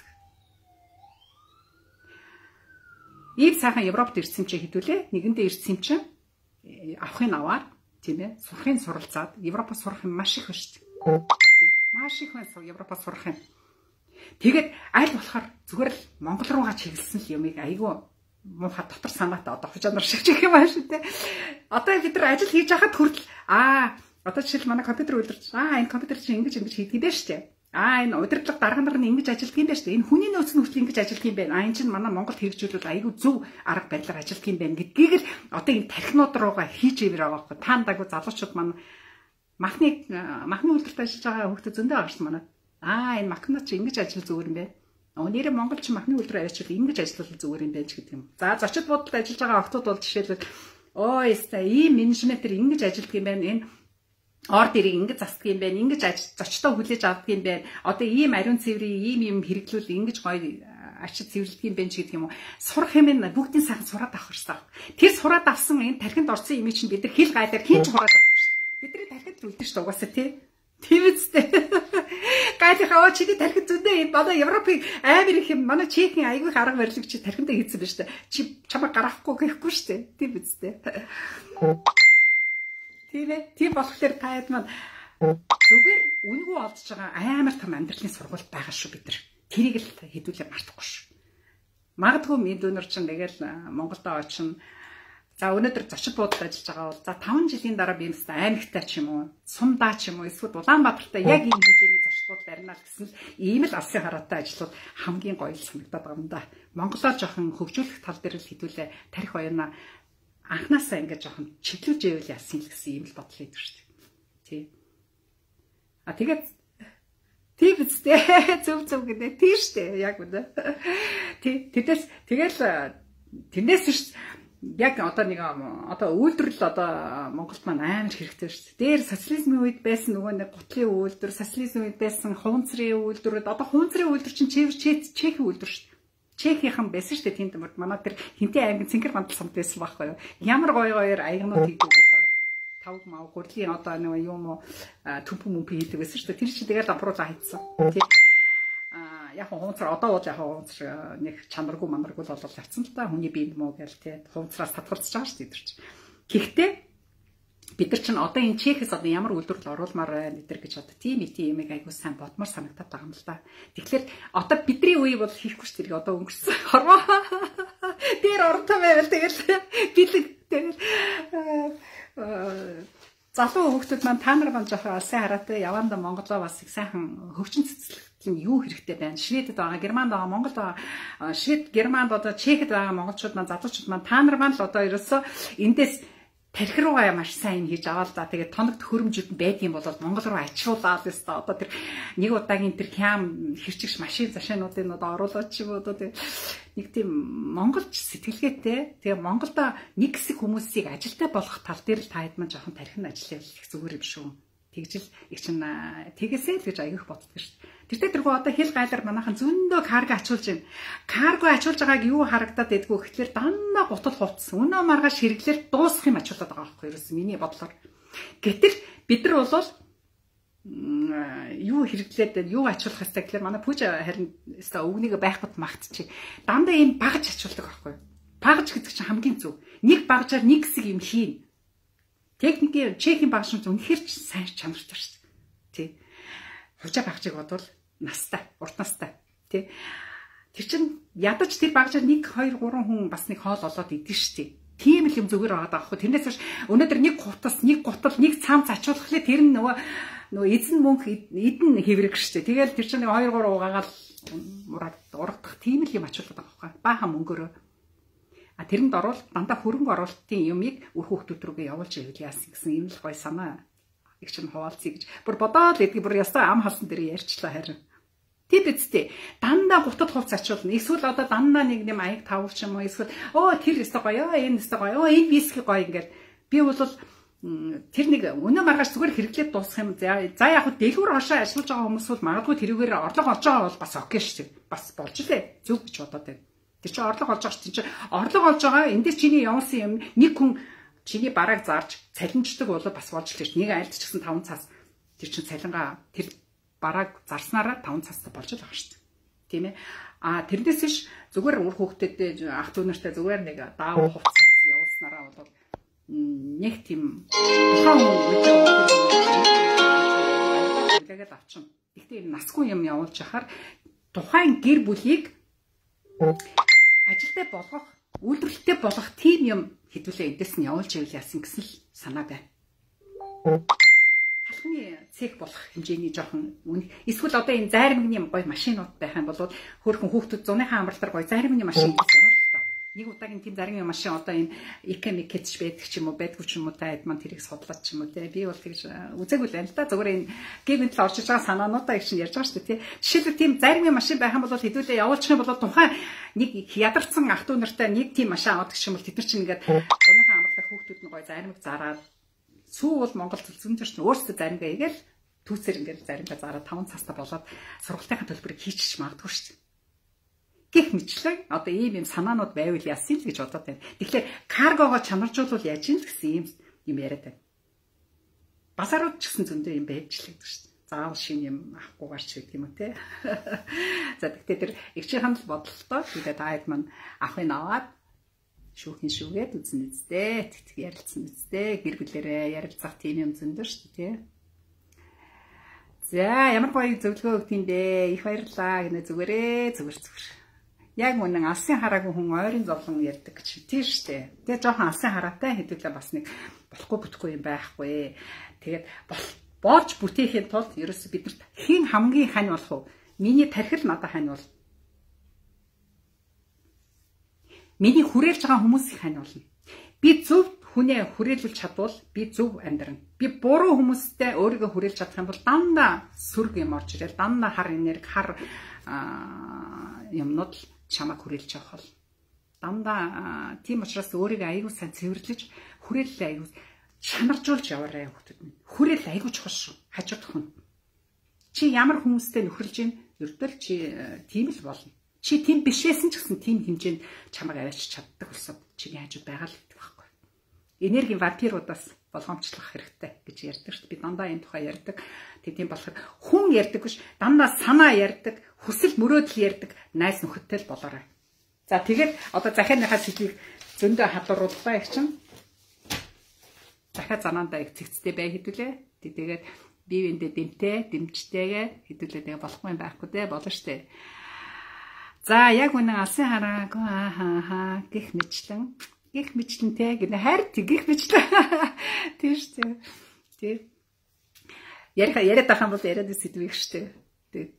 Ив сайхан Европт ирсэн чи хэдүүлээ нэгэндээ ирсэн чинь авахын аваад тийм ээ сурахын суралцаад Европоос сурах юм маш их байна шүү дээ. Маш их байна Европоос сурах юм. Тэгээд аль болохоор зүгээр л Монгол руугаа чиглэсэн л юмыг айгүй муухай дотор санаатай одоо хожаанаар шигчих юм аа шүү дээ. Одоо бид нар ажил хийж байхад хүртэл аа одоо жишээл манай компьютер үйлдвэрч аа энэ компьютер чинь ингэж ингэж хийдэг юм байна шүү дээ. Аа энэ удирдлага дарга нар нь ингэж ажилтдаг юм байна шүү дээ. Энэ хүний нөөц нь хүртэл ингэж ажилтдаг юм байна. Аа энэ чинь манай Монголд хэрэгжүүлвэл айгүй зөв арга барилаар ажилтдаг юм байна гэдгийг л одоо энэ тархинууд руугаа хийж ивэр байгаа байхгүй. Таандаагүй залуучууд маань махны махны үйлдвэрт ажиллаж байгаа хүмүүс зөндөө байгаа шүү манай. Аа энэ махнаа чи ингэж ажил зүгээр юм байна. Өнөөдөр Монгол чи махны үйлдвэр авчил ингэж ажиллах зүгээр юм байна ч гэдэг юм. За зочид буудалд ажиллаж байгаа охтууд бол жишээлбэл оо яста ийм менежментээр ингэж ажилтдаг юм байна. Энэ орд ирийг ингэж засдаг юм байна. Ингэж зочдоо хүлээж авдаг юм байна. Одоо ийм ариун цэврийн ийм юм хэрэглүүл ингэж гоё ачид цэвэрлдэг юм байна ч гэдэг юм уу. Сурах юм энэ бүгдийн сайхан сураад авах хэрэгтэй. Тэр сураад авсан энэ тархинд орсон юм чинь бид нар хэл гайлаар хийн ч сураад авах хэрэгтэй. Бидний тархинд үлдэн шүү дээ угаасаа тий. Тийм үстэй. Гайлахаа чи тархинд зүдээ манай Европын амар их юм манай Чехийн айгүй арга барилыг чи тархиндаа хийсэн байна шүү дээ. Чи чамаа гаргахгүй гэхгүй шүү дээ. Тийм үстэй. Тийм ээ. Тийм болохоор таад маань зүгээр үнгүй олдж байгаа амар том амьдралын сургалт байгаа шүү бид нар. Тэрийг л хэдүүлээ мартахгүй шүү. Магадгүй мэд өнөр чинь тэгэл Монголд очино. За өнөөдөр зочид буудалд ажиллаж байгаа бол за five жилийн дараа би юмстай аймагтай ч юм уу, сумдаа ч юм уу, эсвэл Улаанбаатартай яг ийм хэмжээний зочид буудал барина л гэсэн л ийм л алсын хараатай ажлууд хамгийн гоё санагдаад байгаа юм да. Монголоо жоохон хөгжүүлэх тал дээр л хэдүүлээ тарих баяна анханасаа ингээд жоохон чиглүүлж ивэл яасан л гэсэн ийм л бодол өгдөг шүү дээ. Тий. А тэгээд тий бистэ зөв зөв гэдэг тий шүү дээ яг үнэ. Тий тэдээс тэгэл тэрнээс шүү яг одоо нэг одоо үйлдвэрлэл одоо Монголд маань амар хэрэгтэй шүү дээ. Дээр социализмын үед байсан нөгөө нэг гутлын үйлдвэр, социализмын үед байсан хуванцрын үйлдвэрүүд одоо хуванцрын үйлдвэр чинь чех чехийн үйлдвэр шүү дээ. Чехийнхан байсан шүү дээ тэнд мөрд. Манай тэр хинтээ анги цэнгэр мандал самт байсан байхгүй юу? Ямар гоё гоёор аягнууд хийдэг болоо. Тав мав гурлийн одоо нэг юм уу төмпө мөмпө хийдэг байсан шүү дээ. Тэр чинь тэгэл апруулаа хайцсан. Тий. Аа яг хуунцар одоо бол яг хуунцар нэг чанаргүй манаргүй л болол явцсан л та хүний биед муу гэл тий. Хуунцраас татгалзаж байгаа шүү дээ тэр чинь. Гэхдээ бид нар чинь одоо энэ Чехээс одоо ямар үйлдвэрлэл оруулмаар байна эдэр гэж одоо тийм их тийм юмыг айгуу сайн бодмор санагдаад байгаа юм л да. Тэгэхээр одоо бидний үе бол хийхгүй ч тэрийг одоо өнгөрсөн. Хорвоо. Тэр ортой байвал тэгэл бэлэг тэгэл залуу хүмүүс маань та нар маань жоохон алсын хараатай яванда Монголоо бас их сайхан хөгжин цэцлэх юу хэрэгтэй байна. Шведэд байгаа, Германд байгаа, Монголд байгаа, Швед, Германд одоо Чехэд байгаа монголчууд маань залуучууд маань та нар маань л одоо ерөөсөө эндээс тархи руугаа маш сайн хийж аваад да. Тэгээд тоног төхөөрөмжүүд байдгийн бол Монгол руу ачуулаад өстой. Одоо тэр нэг удаагийн тэр хям хэрчигч машин зашаануудын одоо оруулаад ч юм уу одоо тэр нэг тийм монголч сэтгэлгээтэй. Тэгээ Монголда нэг хэсэг хүмүүсийг ажилтай болгох тал дээр л та хэд маань жоохон тархин ажиллах их зүгээр юм шүү. Тэгжил их чинь тэгээсэй л гэж аягих боддог шүү дээ. Тэр тэргүй одоо хэл гайлаар манайхан зөндөө карго ачуулж байна. Карго ачуулж байгааг юу харагдаад байдгүй гэхэлэр дандаа гутал хувцс. Өнөө маргааш хэрэглээр дуусах юм ачуулаад байгаа байхгүй юу? Ерөөс миний бодлоор. Гэтэл бид нар бол юу хэрэглээд юу ачуулах хэрэгтэй гэхэлэр манай пүүж харин өстой өвгнийг байхгүй магтчих. Дандаа ийм багж ачуулдаг байхгүй юу? Багж гэдэг чинь хамгийн зөв. Нэг багжаар нэг хэсэг юм хийн. Техникийн Чехийн багш нь үнэхээр ч сайн чанартай шүү дээ. Тий. Хужаа багжийг бодвол настай, урт настай. Тий. Тэр чин ядаж тэр багжаар нэг хоёр гурван хүн бас нэг хоол олоод идэв шүү дээ. Тийм л юм зүгээр байгаа даахгүй. Тэрнээс биш өнөөдөр нэг гутас, нэг гутал, нэг цамц ачуулхлаа тэр нь нөгөө нөгөө эзэн мөнх эдэн хэврэг шүү дээ. Тэгэл тэр чин хоёр гурван угаагаал ураад урагдах тийм л юм ачуулдаг байгаа байхгүй. Баахан мөнгөөрөө. А тэрэнд орвол дандаа хөрөнгө оруулалтын юмыг үр хүүхдүүд рүүгээ явуулж ивэл яасан гэсэн юм л гой санаа. Их ч юм хуваалцъя гэж. Бүр бодоод идэх бүр ястаа ам халсан дээр ярьчлаа харин. Тэд үстэй. Дандаа гутад хувц ачуулна. Эсвэл одоо дандаа нэг юм аяг тавч юм уу эсвэл оо тэр өстой гоё, энэ өстой гоё, энэ виски гоё ингээд би бол тэр нэг өнөө маргааш зүгээр хэрэглээд дуусах юм. За яг хөө дэлгүүр хошоо ажиллаж байгаа хүмүүс бол магадгүй тэрүүгээр орлого олж байгаа бол бас окей шүү дээ. Бас болж лээ. Зөв гэж бодоод байна. Тэр чинь орлого олж байгаа шүү дээ. Чи орлого олж байгаа. Эндээс чиний явуулсан юм нэг хүн чиний барааг зарж цалинждаг бол бас болж л шүү дээ. Нэг айлд ч гэсэн таван цаас тэр чинь цалингаа тэр барааг зарснараа таван цаастай болж л байгаа шүү дээ. Тийм ээ. А тэрнээс биш зүгээр үр хүүхдэд ах дүү нартай зүгээр нэг даав хувцас явуулснараа бол нэг тийм тухайн үеийг авчин. Гэхдээ насгүй юм явуулж яхаар тухайн гэр бүлийг ажилтай болгох, үйлдвэрлэлтэй болгох тийм юм хэдүүлээ эндээс нь явуулж ивэл яасан гэсэн л санаа байна. Талхны цех болох хэмжээний жоохон үнэ. Эсвэл одоо энэ зайрмагны гоё машинууд байх юм бол хөөрхөн хүүхдүүд зуныхаа амралтаар гоё зайрмагны машин гэж явуул л та. Нэг удаагийн тийм зайрмагны машин одоо энэ икемикэтч байдаг ч юм уу, байдгүй ч юм уу та хэд маань тэрийг судлаад ч юм уу те. Би бол тэгж үзээгүй л байна л та. Зүгээр энэ гівэнт л орж иж байгаа санаануудаа их чинь ярьж байгаа шүү дээ те. Жишээлбэл тийм зайрмагны машин байх юм бол хэдүүлээ явуулчих юм бол тухайн нэг ядарсан ах дүү нартай нэг тийм машин аваад гэх юм бол тэд нар чинь ингээд зуныхаа амралтаар хүүхдүүд нь гоё зайрмаг зараад сүү бол Монгол төлцөн дээр чинь өөрсдөө заримгаа игээл түүцээр ингээд заримгаа зараад таван цаастаа болоод сургалтынхаа төлбөрийг хийчих магадгүй шүү дээ. Гэх мэтлэг одоо ийм юм санаанууд байвал яасан л гэж бодоод байна. Тэгэхээр каргогоо чанаржуулвал яаж юм гэсэн юм юм яриад байна. Базарууд ч гэсэн зөндөө юм байж л гэдэг шүү дээ. Заавал шинэ юм авахгүйгээр ч гэдэг юм уу те. За тэгтээ тэр эгчийн л бодлолтой тэгээд аад маань авахыг аваад шүүхийн шүүгээд үзнэ үстэй. Тэгтэг ярилцсан үстэй. Гэр бүлэрээ ярилцах тийм юм зөндөө шүү дээ те. За ямар гоё зөвлөгөө өгд юм бэ? Их баярлалаа гэнэ зүгээрээ зүгээр зүгээр. Яг үнэн алсын хараагүй хүн ойрын зовлон ярьдаг гэж тийм шүү дээ. Тэгээ жоохон алсын хараатай хэдүүлээ бас нэг болохгүй бүтэхгүй юм байхгүй. Тэгээд боолж бүтээхийн тулд ерөөсө бидэрт хэн хамгийн хань болох вэ? Миний тархил надад хань бол. Миний хүрээлж байгаа хүмүүсийг хань болно. Би зөв хүнээ хүрээлүүлж чадвал би зөв амьдрна. Би буруу хүмүүстэй өөрийгөө хүрээлж чадах юм бол дандаа сүрг юм орж ирэл, дандаа хар энерги, хар юмнууд чамайг хүрээлж авах бол. Дандаа тийм учраас өөрийгөө аягүй сайн цэвэрлэж, хүрээлэлээ аягүй чанаржуулж яваарай хүүхдүүд минь. Хүрээл аягүй чухал шүү. Хажуудах хүн. Чи ямар хүмүүстэй нөхөрлж ийн? Ердөө чи тийм л болно. Чи тийм бишээсэн ч гэсэн тийм хэмжээнд чамайг аваачиж чаддаг болсон чиний хажууд байгаа л гэдэг байхгүй. Энергийн вампируудаас болгоомжлох хэрэгтэй гэж ярьдаг шүү дээ. Би дандаа энэ тухай ярьдаг. Тийм болохоор хүн ярьдаг биш, дандаа санаа ярьдаг, хүсэл мөрөөдөл ярьдаг, найз нөхөдтэй л болоорой. За тэгээд одоо захианыхаа сэдвийг зөндөө хадуурууллаа их чинь. Захиа занаандаа их цэгцтэй бай хэдүүлээ. Тэгээд бие биендээ дэмтэй, дэмжтэйгээ хэдүүлээ тэгээ болохгүй байхгүй дээ, болно штэ. За яг үнэн алсын хараагүй аа гих мэтлэн гих мэтлэнтэй гэнэ хайр гих мэтлэн тийм штэ. Тийм. Яриа яриад байх юм бол яриад сэдвийг штэ. Тэгээд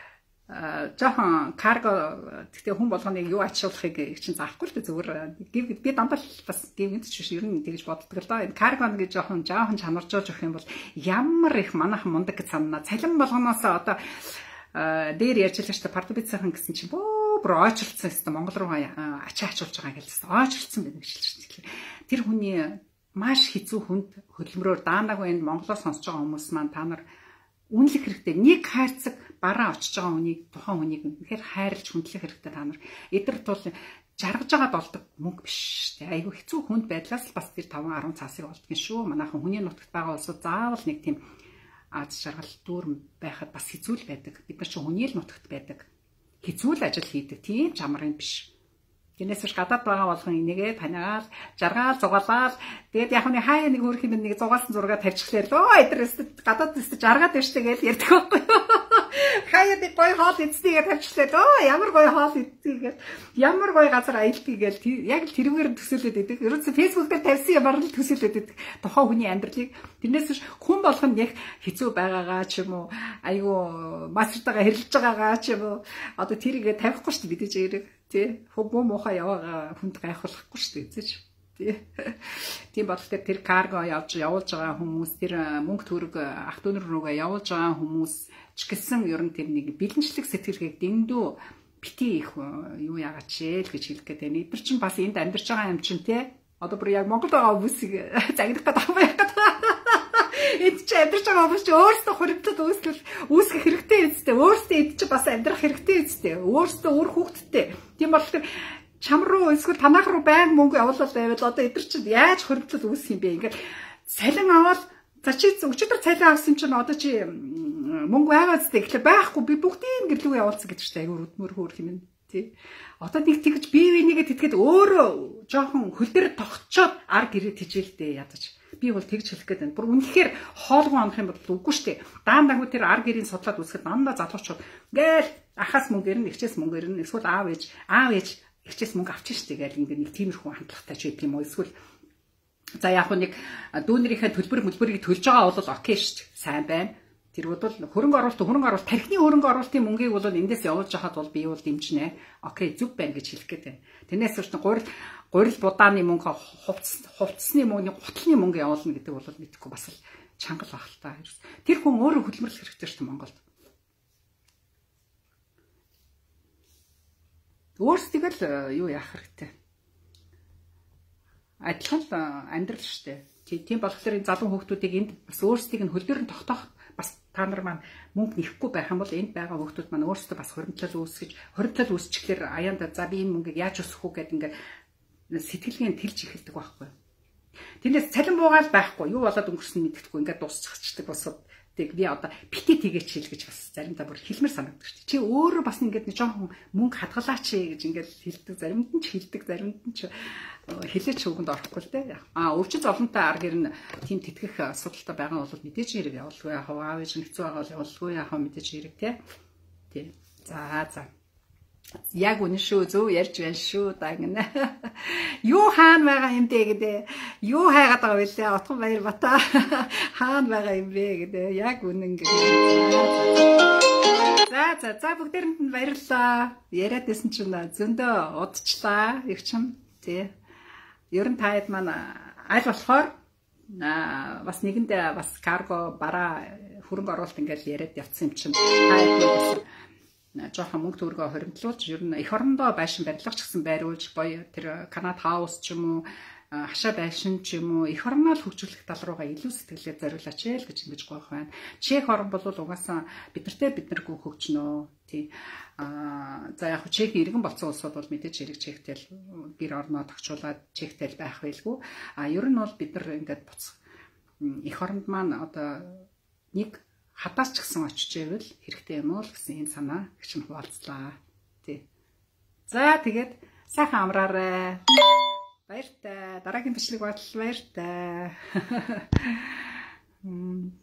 а жоохон карго гэхдээ хүн болгоныг юу ачуулахыг чинь заахгүй л дээ зүгээр би дандаа бас гэмэд ч биш ер нь тэгж боддог л доо энэ карго гэж жоохон жоохон чанаржуулж өгөх юм бол ямар их манайхан мундаг гэж санана цалин болгоноос одоо дээр ярьж байгаа шүү дээ пардубицхан гэсэн чинь бөө бүр ойчилсан юм Монгол руу ачаа ачуулж байгаа гэж ойчилсан байдаг гэж хэлж байна. Тэр хүний маш хэцүү хүнд хөдөлмөрөөр даанаагүй энэ Монголоор сонсож байгаа хүмүүс маань та нар үнэлэх хэрэгтэй. Нэг хайрцаг бараа очиж байгаа хүнийг тухайн хүнийг үнэхээр хайрлж хүндлэх хэрэгтэй та нар. Эдгээр тул жаргаж байгаа болдог мөнгө биш шүү дээ. Айгүй хэцүү хүнд байдлаас л бас тэр таван арван цаасыг олдгоо шүү. Манайхан хүний нутагт байгаа улсууд заавал нэг тийм аз жаргал дүүрэн байхад бас хэцүү л байдаг. Бид нар чинь хүний л нутагт байдаг. Хэцүү л ажил хийдэг. Тийм чамрын биш. Тэрнээс ч гадаад байгаа болгон энийгээ таниагаал, жаргаал, зугаалаад тэгээд яг нэг хаяа нэг хөрх юм нэг зугаалсан зураг тавьчихлаа л өө эдрээс гадаад тест жаргаад байна штэ гэж ярьдаг байхгүй. Хаяа нэг гоё хоол эцдийгээ тавьчихлаа өө ямар гоё хоол эцдийгээ ямар гоё газар аялдгийг гээл яг л тэрүүгээр төсөөлөд идэг. Ерөөсөө фэйсбүүк дээр тавьсан ямар л төсөөлөд идэг. Тухайн хүний амьдралыг тэрнээс ч хүн болгон яг хэцүү байгаагаа ч юм уу айгүй масертайгаа хэрэлж байгаагаа ч юм уу одоо тэрийгээ тавихгүй штэ мэдээж яриг. Тэ хобо мохоо яваа хүнд гайхуулахгүй шүү дээ эзэж. Тэ. Тийм бодлоо тэр карго явж явуулж байгаа хүмүүс тэр мөнгө төрөг ах дүүнэр рүүгээ явуулж байгаа хүмүүс ч гэсэн ер нь тэр нэг бэлэнчлэг сэтгэлгээг дэндүү бити их юу яагаад ч л гэж хэлэх гээд байна. Эдгээр чинь бас энд амьдарч байгаа юм чинь тэ. Одоо бүр яг Монгол байгаа хүмүүсийг загнах гэдэг юм байна. Энд чи амьдарч байгаа хүмүүс чи өөрсдөө хуримтлаад үүсгэл үүсгэх хэрэгтэй үстэй. Өөрсдөө энд чи бас амьдрах хэрэгтэй үстэй. Өөрсдөө өөр хүүхэдтэй. Тийм болохоор чам руу эсвэл танах руу байнга мөнгө явуулаад байвал одоо эдгээр чи яаж хуримтлаад үүсэх юм бэ? Ингээд салин аваад за чи өчигдөр цалин авсан чинь одоо чи мөнгө байгаа үстэй гэхлээр байхгүй би бүгдийг гэрлүү явуулсан гэдэг чинь айгүй өдмөр хөөх юм тий. Одоо нэг тэгж бие бинийгээ тэтгээд өөрөө жоохон хөл дээр тогтчоод ар гэрээ тижээлдээ ядаж. Би бол тэгж хэлэх гээд байна. Бүр үнэхээр хоолгоо анх юм бол үгүй шүү дээ. Даан дагуу тэр ар гэрийн судлаад үсгэд дандаа залуучууд гээл ахаас мөнгө ирнэ, ихчээс мөнгө ирнэ, эсвэл аав ээж, аав ээж ихчээс мөнгө авчих шүү дээ гээл ингээд нэг тиймэрхүү хандлагатай ч гэдэг юм уу. Эсвэл за яг нэг дүүнэрийнхээ төлбөр мөлбөрийг төлж байгаа бол окей шүү дээ. Сайн байна. Тэр бол хөрөнгө оруулалт, хөрөнгө оруулалт, тархины хөрөнгө оруулалтын мөнгийг бол эндээс явуулж хахад бол би бол дэмжинэ. Окей, зүг байна гэж хэлэх гээд байна. Тэрнээс ч гурил гурил будааны мөнгө хувцс хувцсны мөнгөний гутлын мөнгө явуулна гэдэг бол мэдэхгүй бас л чангал баг л та. Тэр хүн өөрөө хөдөлмөрлөх хэрэгтэй шүү дээ Монголд. Өөрсдөө л юу яах хэрэгтэй. Адилхан амьдрал шүү дээ. Тийм болохоор энэ залуу хүүхдүүдийг энд бас өөрсдийг нь хөл дээр нь тогтоох бас та нар маань мөнгө нэхгүй байх юм бол энд байгаа хүүхдүүд маань өөрсдөө бас хуримтлал үүсгэж хуримтлал үүсчихлээр аяанда за би энэ мөнгийг яаж өсгөх үү гэдэг ингээд сэтгэлгээ тэлж эхэлдэг байхгүй. Тэрнээс цалин буугаал байхгүй юу болоод өнгөрсөн мэддэхгүй ингээд дуусчихдаг босоод тэг би одоо бити тэгээч хэл гэж бас заримдаа бүр хэлмэр санагддаг шүү дээ. Чи өөрөө бас ингээд нэг жоохон мөнгө хадгалаач гэж ингээд хэлдэг заримд нь ч хэлдэг заримд нь ч хэлээч үгэнд орохгүй л дээ. Аа өвчин зовлонтой ар гэр нь тийм тэтгэх асуудалтай байгаа бол мэдээж хэрэг явуулгүй яах вэ? Аав ээж хэцүү байгаа бол явуулгүй яах вэ? Мэдээж хэрэг тий. Тий. За за. Яг үнэн шүү зөв ярьж байна шүү да гинэ. Юу хаана байгаа юм бэ гэдэг. Юу хайгаад байгаа вэ лээ? Отгон баяр бата. Хаана байгаа юм бэ гэдэг. Яг үнэн гэдэг. За за за бүгдээрэнд нь баярлалаа. Яриад байсан чинь зөндөө удчлаа. Их чам тий. Ер нь таад маань аль болохоор бас нэгэндээ бас карго бараа хөрөнгө оруулалт ингээл яриад явцсан юм чинь таад жоохон мөнгө төгрөгөө хоримтлуулж ер нь эх орондоо байшин барилгач гэсэн байруулж боё тэр Канада хаус ч юм уу хашаа байшин ч юм уу эх орноо л хөгжүүлэх тал руугаа илүү сэтгэлээ зориулаач л гэж ингэж гоох байна. Чех орн бол угаасаа биднэртэй биднэргүй хөгжнөө. Тий. Аа за яг Чехийн иргэн болсон улсууд бол мэдээж хэрэг Чехтэй л гэр орноо тогтчуулаад Чехтэй л байх байлгүй. А ер нь бол бид нар ингээд буцах эх оронд маань одоо нэг хадаас ч гэсэн очиж ивэл хэрэгтэй юм уу л гэсэн энэ санаа гэж нь хуваалцлаа. Тий. За тэгээд сайхан амраарай. Баяртай. Дараагийн бичлэг батал баяртай.